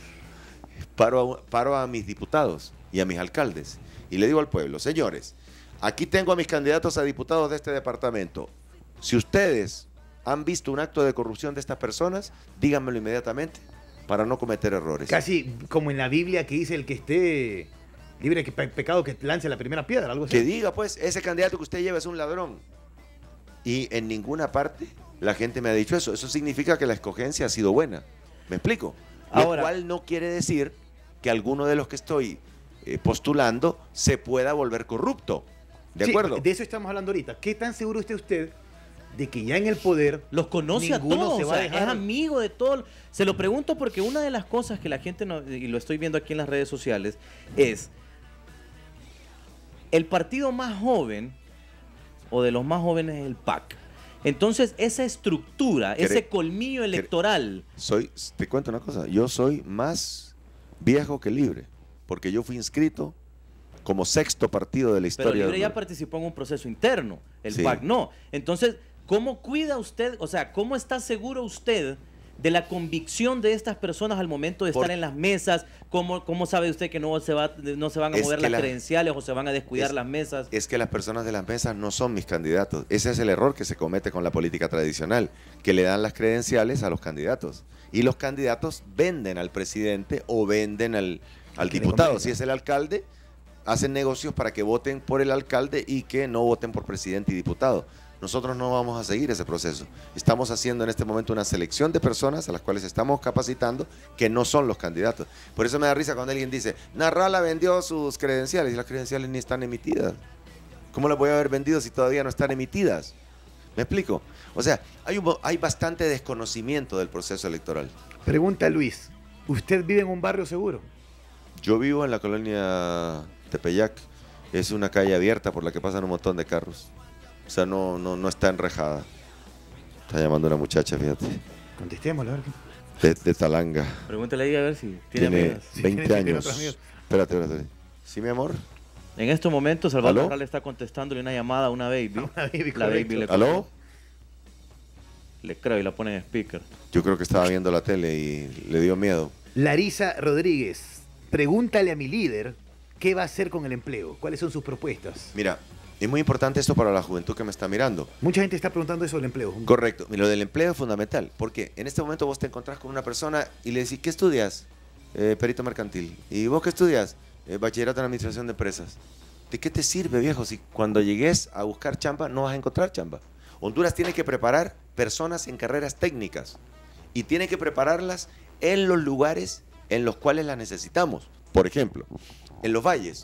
Paro a mis diputados y a mis alcaldes y le digo al pueblo: señores, aquí tengo a mis candidatos a diputados de este departamento. Si ustedes han visto un acto de corrupción de estas personas, díganmelo inmediatamente para no cometer errores. Casi como en la Biblia que dice: el que esté libre de pecado que lance la primera piedra, algo así. Que diga, pues, ese candidato que usted lleva es un ladrón. Y en ninguna parte la gente me ha dicho eso. Eso significa que la escogencia ha sido buena. ¿Me explico? Ahora, lo cual no quiere decir que alguno de los que estoy postulando se pueda volver corrupto. ¿De acuerdo? De eso estamos hablando ahorita. ¿Qué tan seguro está usted de que ya en el poder los conoce a ninguno todos, se va o a sea, dejar? es amigo de todos? Se lo pregunto porque una de las cosas que la gente, y lo estoy viendo aquí en las redes sociales, es el partido más joven o de los más jóvenes es el PAC. Entonces, esa estructura, ese colmillo electoral. Te cuento una cosa, yo soy más viejo que Libre, porque yo fui inscrito como sexto partido de la historia. Pero Libre ya participó en un proceso interno, el Sí. PAC no. Entonces, ¿cómo cuida usted, o sea, cómo está seguro usted de la convicción de estas personas al momento de estar en las mesas? ¿Cómo sabe usted que no se van a mover las credenciales o se van a descuidar las mesas? Es que las personas de las mesas no son mis candidatos. Ese es el error que se comete con la política tradicional, que le dan las credenciales a los candidatos. Y los candidatos venden al presidente o venden al diputado. Si es el alcalde, hacen negocios para que voten por el alcalde y que no voten por presidente y diputado. Nosotros no vamos a seguir ese proceso. Estamos haciendo en este momento una selección de personas a las cuales estamos capacitando que no son los candidatos. Por eso me da risa cuando alguien dice: Narrala vendió sus credenciales, y las credenciales ni están emitidas. ¿Cómo las voy a haber vendido si todavía no están emitidas? ¿Me explico? O sea, hay bastante desconocimiento del proceso electoral. Pregunta Luis: ¿usted vive en un barrio seguro? Yo vivo en la colonia Tepeyac. Es una calle abierta por la que pasan un montón de carros. O sea, no está enrejada. Está llamando una muchacha, fíjate. Contestémosle, a ver. De Talanga. Pregúntele ahí a ver si Tiene amigas. 20 tiene años. otros amigos. Espérate. ¿Sí, mi amor? En estos momentos, Salvador ¿Aló? Narrala le está contestándole una llamada a una baby. Una baby, La baby correcto. ¿Aló? le creo y la pone en speaker. Yo creo que estaba viendo la tele y le dio miedo. Larisa Rodríguez: pregúntale a mi líder qué va a hacer con el empleo. ¿Cuáles son sus propuestas? Mira, es muy importante esto para la juventud que me está mirando. Mucha gente está preguntando eso del empleo. Correcto. Lo del empleo es fundamental. Porque en este momento vos te encontrás con una persona y le decís: ¿qué estudias? Perito mercantil. ¿Y vos qué estudias? Bachillerato en administración de empresas. ¿De qué te sirve, viejo, si cuando llegues a buscar chamba no vas a encontrar chamba? Honduras tiene que preparar personas en carreras técnicas y tiene que prepararlas en los lugares en los cuales las necesitamos. Por ejemplo, en los valles.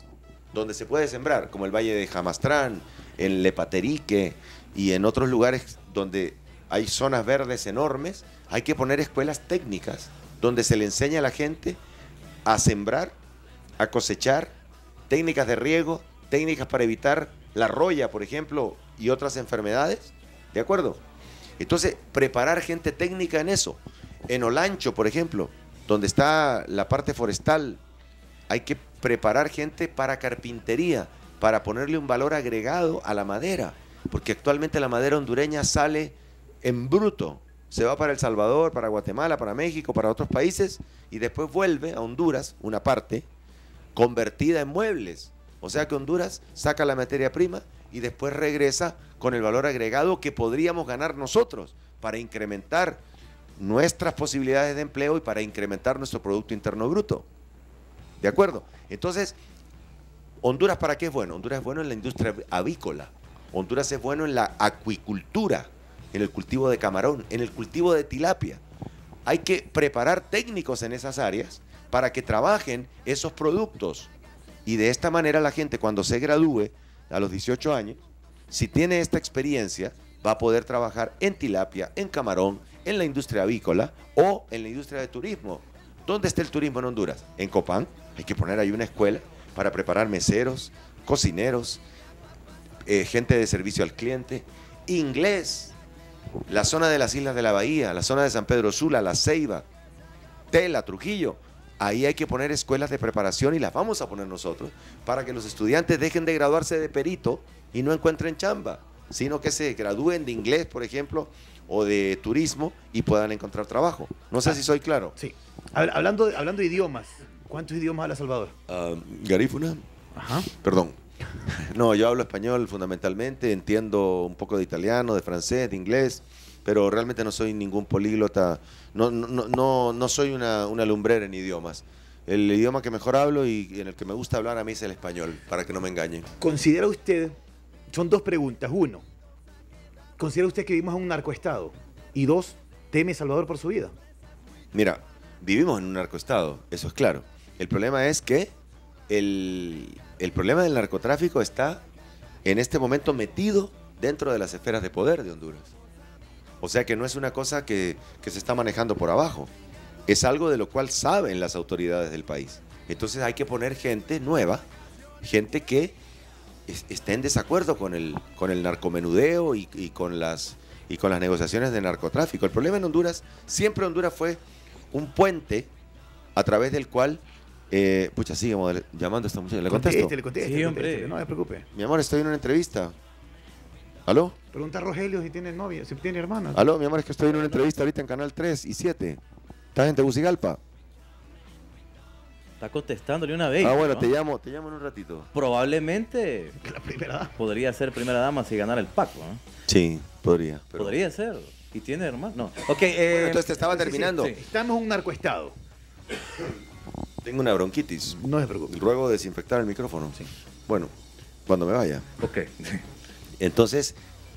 donde se puede sembrar, como el Valle de Jamastrán, en Lepaterique y en otros lugares donde hay zonas verdes enormes, hay que poner escuelas técnicas donde se le enseña a la gente a sembrar, a cosechar, técnicas de riego, técnicas para evitar la roya, por ejemplo, y otras enfermedades. ¿De acuerdo? Entonces, preparar gente técnica en eso. En Olancho, por ejemplo, donde está la parte forestal, hay que preparar gente para carpintería, para ponerle un valor agregado a la madera, porque actualmente la madera hondureña sale en bruto, se va para El Salvador, para Guatemala, para México, para otros países, y después vuelve a Honduras, una parte, convertida en muebles. O sea que Honduras saca la materia prima y después regresa con el valor agregado que podríamos ganar nosotros para incrementar nuestras posibilidades de empleo y para incrementar nuestro Producto Interno Bruto. ¿De acuerdo? Entonces, ¿Honduras para qué es bueno? Honduras es bueno en la industria avícola. Honduras es bueno en la acuicultura, en el cultivo de camarón, en el cultivo de tilapia. Hay que preparar técnicos en esas áreas para que trabajen esos productos. Y de esta manera la gente, cuando se gradúe a los 18 años, si tiene esta experiencia, va a poder trabajar en tilapia, en camarón, en la industria avícola o en la industria de turismo. ¿Dónde está el turismo en Honduras? En Copán. Hay que poner ahí una escuela para preparar meseros, cocineros, gente de servicio al cliente, inglés, la zona de las Islas de la Bahía, la zona de San Pedro Sula, La Ceiba, Tela, Trujillo. Ahí hay que poner escuelas de preparación y las vamos a poner nosotros para que los estudiantes dejen de graduarse de perito y no encuentren chamba, sino que se gradúen de inglés, por ejemplo, o de turismo y puedan encontrar trabajo. No sé si soy claro. Sí. Hablando de idiomas, ¿cuántos idiomas habla Salvador? Garífuna. Ajá. Perdón. No, yo hablo español fundamentalmente, entiendo un poco de italiano, de francés, de inglés, pero realmente no soy ningún políglota, no soy una lumbrera en idiomas. El idioma que mejor hablo y en el que me gusta hablar a mí es el español, para que no me engañen. ¿Considera usted, son dos preguntas, uno, ¿considera usted que vivimos en un narcoestado? Y dos, ¿teme Salvador por su vida? Mira, vivimos en un narcoestado, eso es claro. El problema es que el problema del narcotráfico está en este momento metido dentro de las esferas de poder de Honduras. O sea que no es una cosa que se está manejando por abajo. Es algo de lo cual saben las autoridades del país. Entonces hay que poner gente nueva, gente que esté en desacuerdo con el narcomenudeo y con las negociaciones de narcotráfico. El problema en Honduras, siempre Honduras fue un puente a través del cual... pucha, sigue llamando a esta muchacha. ¿Le contesto? Le conteste, Sí, hombre. no se preocupe. Mi amor, estoy en una entrevista. ¿Aló? Pregunta a Rogelio si tiene novia, si tiene hermana. Aló, mi amor, es que estoy en una entrevista ahorita en Canal 3 y 7. ¿Estás en Tegucigalpa? Está contestándole una vez. Ah, bueno, ¿no? te llamo en un ratito. Probablemente La primera. podría ser primera dama si ganara el Paco, ¿no? Sí, podría. pero- Podría ser. ¿Y tiene hermano? No. Ok, Bueno, entonces te estaba terminando. sí. Estamos en un narcoestado. Tengo una bronquitis. No se preocupe. Ruego desinfectar el micrófono. Sí. Bueno, cuando me vaya. Ok. Entonces,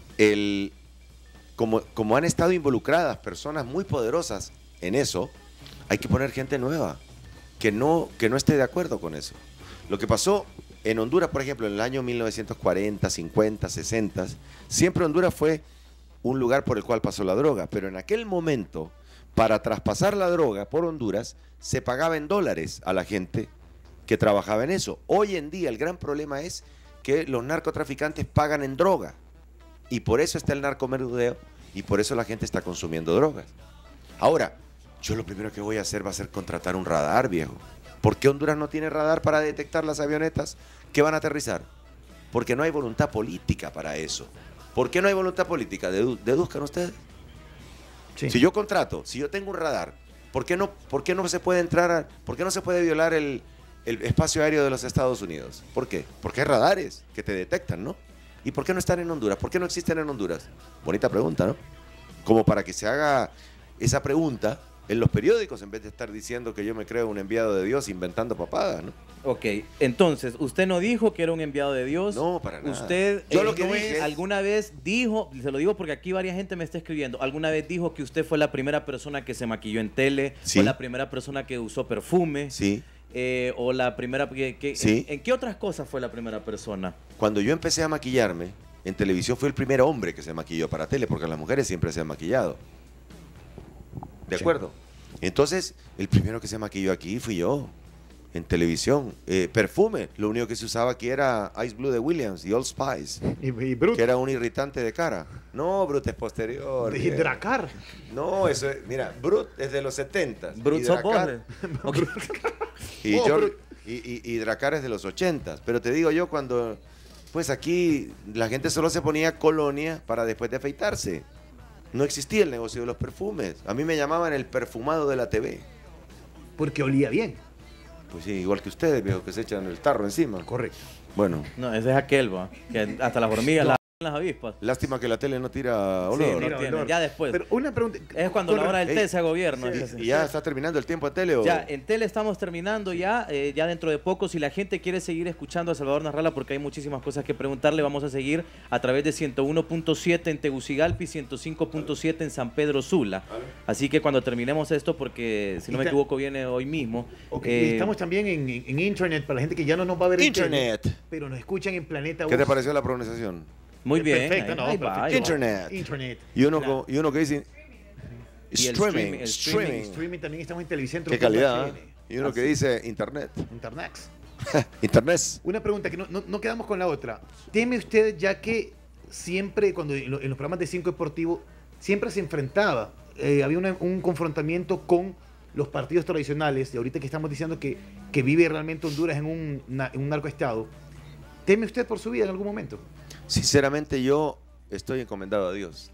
como han estado involucradas personas muy poderosas en eso, hay que poner gente nueva que no esté de acuerdo con eso. Lo que pasó en Honduras, por ejemplo, en el año 1940, 50, 60, siempre Honduras fue un lugar por el cual pasó la droga, pero en aquel momento, para traspasar la droga por Honduras, se pagaba en dólares a la gente que trabajaba en eso. Hoy en día el gran problema es que los narcotraficantes pagan en droga y por eso está el narcomenudeo y por eso la gente está consumiendo drogas. Ahora, yo lo primero que voy a hacer va a ser contratar un radar, viejo. ¿Por qué Honduras no tiene radar para detectar las avionetas que van a aterrizar? Porque no hay voluntad política para eso. ¿Por qué no hay voluntad política? Deduzcan ustedes. Sí. Si yo contrato, si yo tengo un radar, ¿por qué no se puede entrar, por qué no se puede violar el espacio aéreo de los Estados Unidos? ¿Por qué? Porque hay radares que te detectan, ¿no? ¿Y por qué no están en Honduras? ¿Por qué no existen en Honduras? Bonita pregunta, ¿no? Como para que se haga esa pregunta en los periódicos en vez de estar diciendo que yo me creo un enviado de Dios inventando papadas, ¿no? Ok, entonces, usted no dijo que era un enviado de Dios. No, para nada. Usted Yo lo que dije es- alguna vez dijo, se lo digo porque aquí varias gente me está escribiendo, alguna vez dijo que usted fue la primera persona que se maquilló en tele, Sí. fue la primera persona que usó perfume. Sí. o la primera... Sí. ¿En qué otras cosas fue la primera persona? Cuando yo empecé a maquillarme, en televisión fue el primer hombre que se maquilló para tele, porque las mujeres siempre se han maquillado. ¿De acuerdo? Entonces, el primero que se maquilló aquí fui yo, en televisión. Perfume, lo único que se usaba aquí era Ice Blue de Williams y Old Spice, Y Brut. que era un irritante de cara. No, Brut es posterior. Y bien. Dracar. No, eso es, mira, Brut es de los 70. Brut y sos Dracar, vos, Ok. y, Oh, George- y Dracar es de los 80. Pero te digo yo, cuando, pues aquí la gente solo se ponía colonia para después de afeitarse. No existía el negocio de los perfumes. A mí me llamaban el perfumado de la TV. Porque olía bien. Pues sí, igual que ustedes, viejo, que se echan el tarro encima. Correcto. Bueno, No, ese es aquel, va, que hasta las hormigas, las avispas. lástima que la tele no tira Sí, olor. no Tira tiene, olor. ya después. Pero una pregunta. Es cuando la hora del té sea gobierno. Sí, es así. ¿Y ya está terminando el tiempo de tele o...? Ya, en tele estamos terminando ya dentro de poco. Si la gente quiere seguir escuchando a Salvador Narrala, porque hay muchísimas cosas que preguntarle, vamos a seguir a través de 101.7 en Tegucigalpa y 105.7 en San Pedro Sula. Así que cuando terminemos esto, porque si no me equivoco viene hoy mismo. Ok, y estamos también en internet para la gente que ya no nos va a ver en tele, Internet. pero nos escuchan en Planeta ¿Qué te Voz. pareció la pronunciación? Muy bien. Perfecto, no, ahí va, perfecto. ahí va. Internet. Internet. Y uno, Claro. y uno que dice... Y el Streaming, el streaming. Streaming también estamos en Televicentro. Qué calidad, ¿eh? Y uno que dice internet. Internet. Internet. Una pregunta que no quedamos con la otra. ¿Teme usted ya que siempre, cuando en los programas de Cinco Deportivo, siempre se enfrentaba, había un confrontamiento con los partidos tradicionales, y ahorita que estamos diciendo que vive realmente Honduras en un narcoestado, ¿teme usted por su vida en algún momento? Sinceramente yo estoy encomendado a Dios.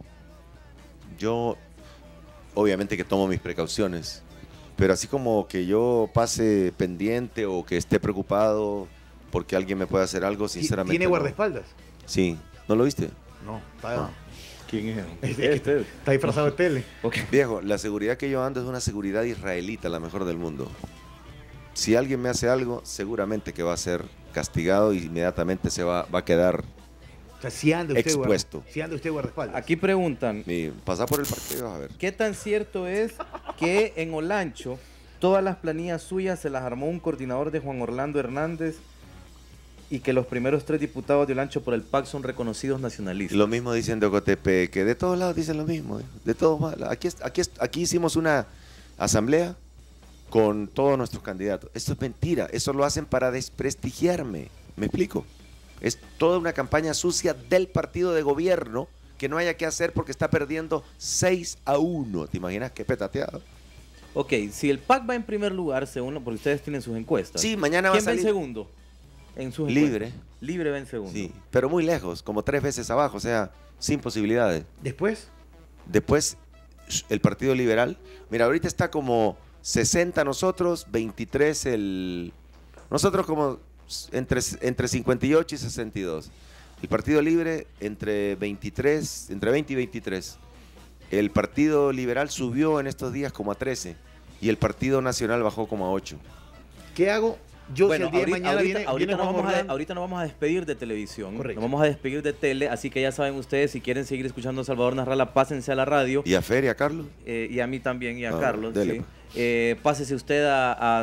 Yo obviamente que tomo mis precauciones, pero así como que yo pase pendiente o que esté preocupado porque alguien me pueda hacer algo, sinceramente ¿Tiene no. guardaespaldas? Sí, ¿no lo viste? No, está, Ah. ¿Quién es? está disfrazado de tele. Ok. Viejo, la seguridad que yo ando es una seguridad israelita, la mejor del mundo. Si alguien me hace algo, seguramente que va a ser castigado y inmediatamente se va a quedar. O sea, si anda usted, Expuesto. si anda usted guardaespaldas. Aquí preguntan, Pasa por el parque y vas a ver. ¿qué tan cierto es que en Olancho todas las planillas suyas se las armó un coordinador de Juan Orlando Hernández y que los primeros 3 diputados de Olancho por el PAC son reconocidos nacionalistas? Lo mismo dicen de Ocotepe, que de todos lados dicen lo mismo. De todos lados. Aquí hicimos una asamblea con todos nuestros candidatos. Esto es mentira. Eso lo hacen para desprestigiarme. ¿Me explico? Es toda una campaña sucia del partido de gobierno que no haya que hacer porque está perdiendo 6-1. ¿Te imaginas qué petateado? Ok, si el PAC va en primer lugar, según porque ustedes tienen sus encuestas. Sí, mañana va a ¿Quién va en salir. segundo? En sus Libre. encuestas. Libre va en segundo. Sí, pero muy lejos, como 3 veces abajo, o sea, sin posibilidades. Después, Después, el Partido Liberal. Mira, ahorita está como 60 nosotros, 23 el... Nosotros como entre 58 y 62. El Partido Libre entre 20 y 23. El Partido Liberal subió en estos días como a 13 y el Partido Nacional bajó como a 8. ¿qué hago? Yo Bueno, si el día de mañana viene ahorita Juan Orlando- ahorita nos vamos a despedir de televisión, Correcto. nos vamos a despedir de tele, así que ya saben ustedes, si quieren seguir escuchando a Salvador Narrala, pásense a la radio, ¿Y a Feria, Carlos? y a mí también, y a Ah, Carlos. dele, Sí. Pásese usted a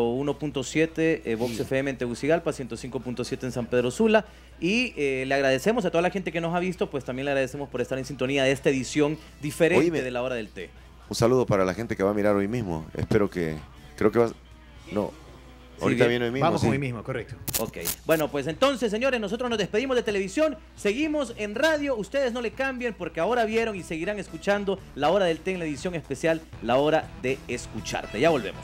101.7 Vox FM en Tegucigalpa, 105.7 en San Pedro Sula, y le agradecemos a toda la gente que nos ha visto, pues también le agradecemos por estar en sintonía de esta edición diferente Oíme. de la hora del té. Un saludo para la gente que va a mirar hoy mismo. Creo que va... No, ahorita bien. viene hoy mismo. Vamos con sí. hoy mismo, correcto. Ok, bueno, pues entonces, señores, nosotros nos despedimos de televisión, seguimos en radio, ustedes no le cambien porque ahora vieron y seguirán escuchando La Hora del Té en la edición especial La Hora de Escucharte. Ya volvemos.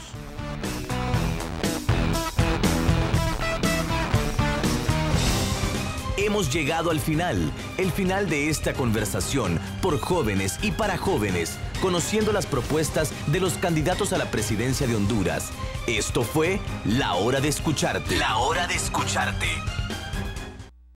Hemos llegado al final, el final de esta conversación por jóvenes y para jóvenes, conociendo las propuestas de los candidatos a la presidencia de Honduras. Esto fue La Hora de Escucharte. La Hora de Escucharte.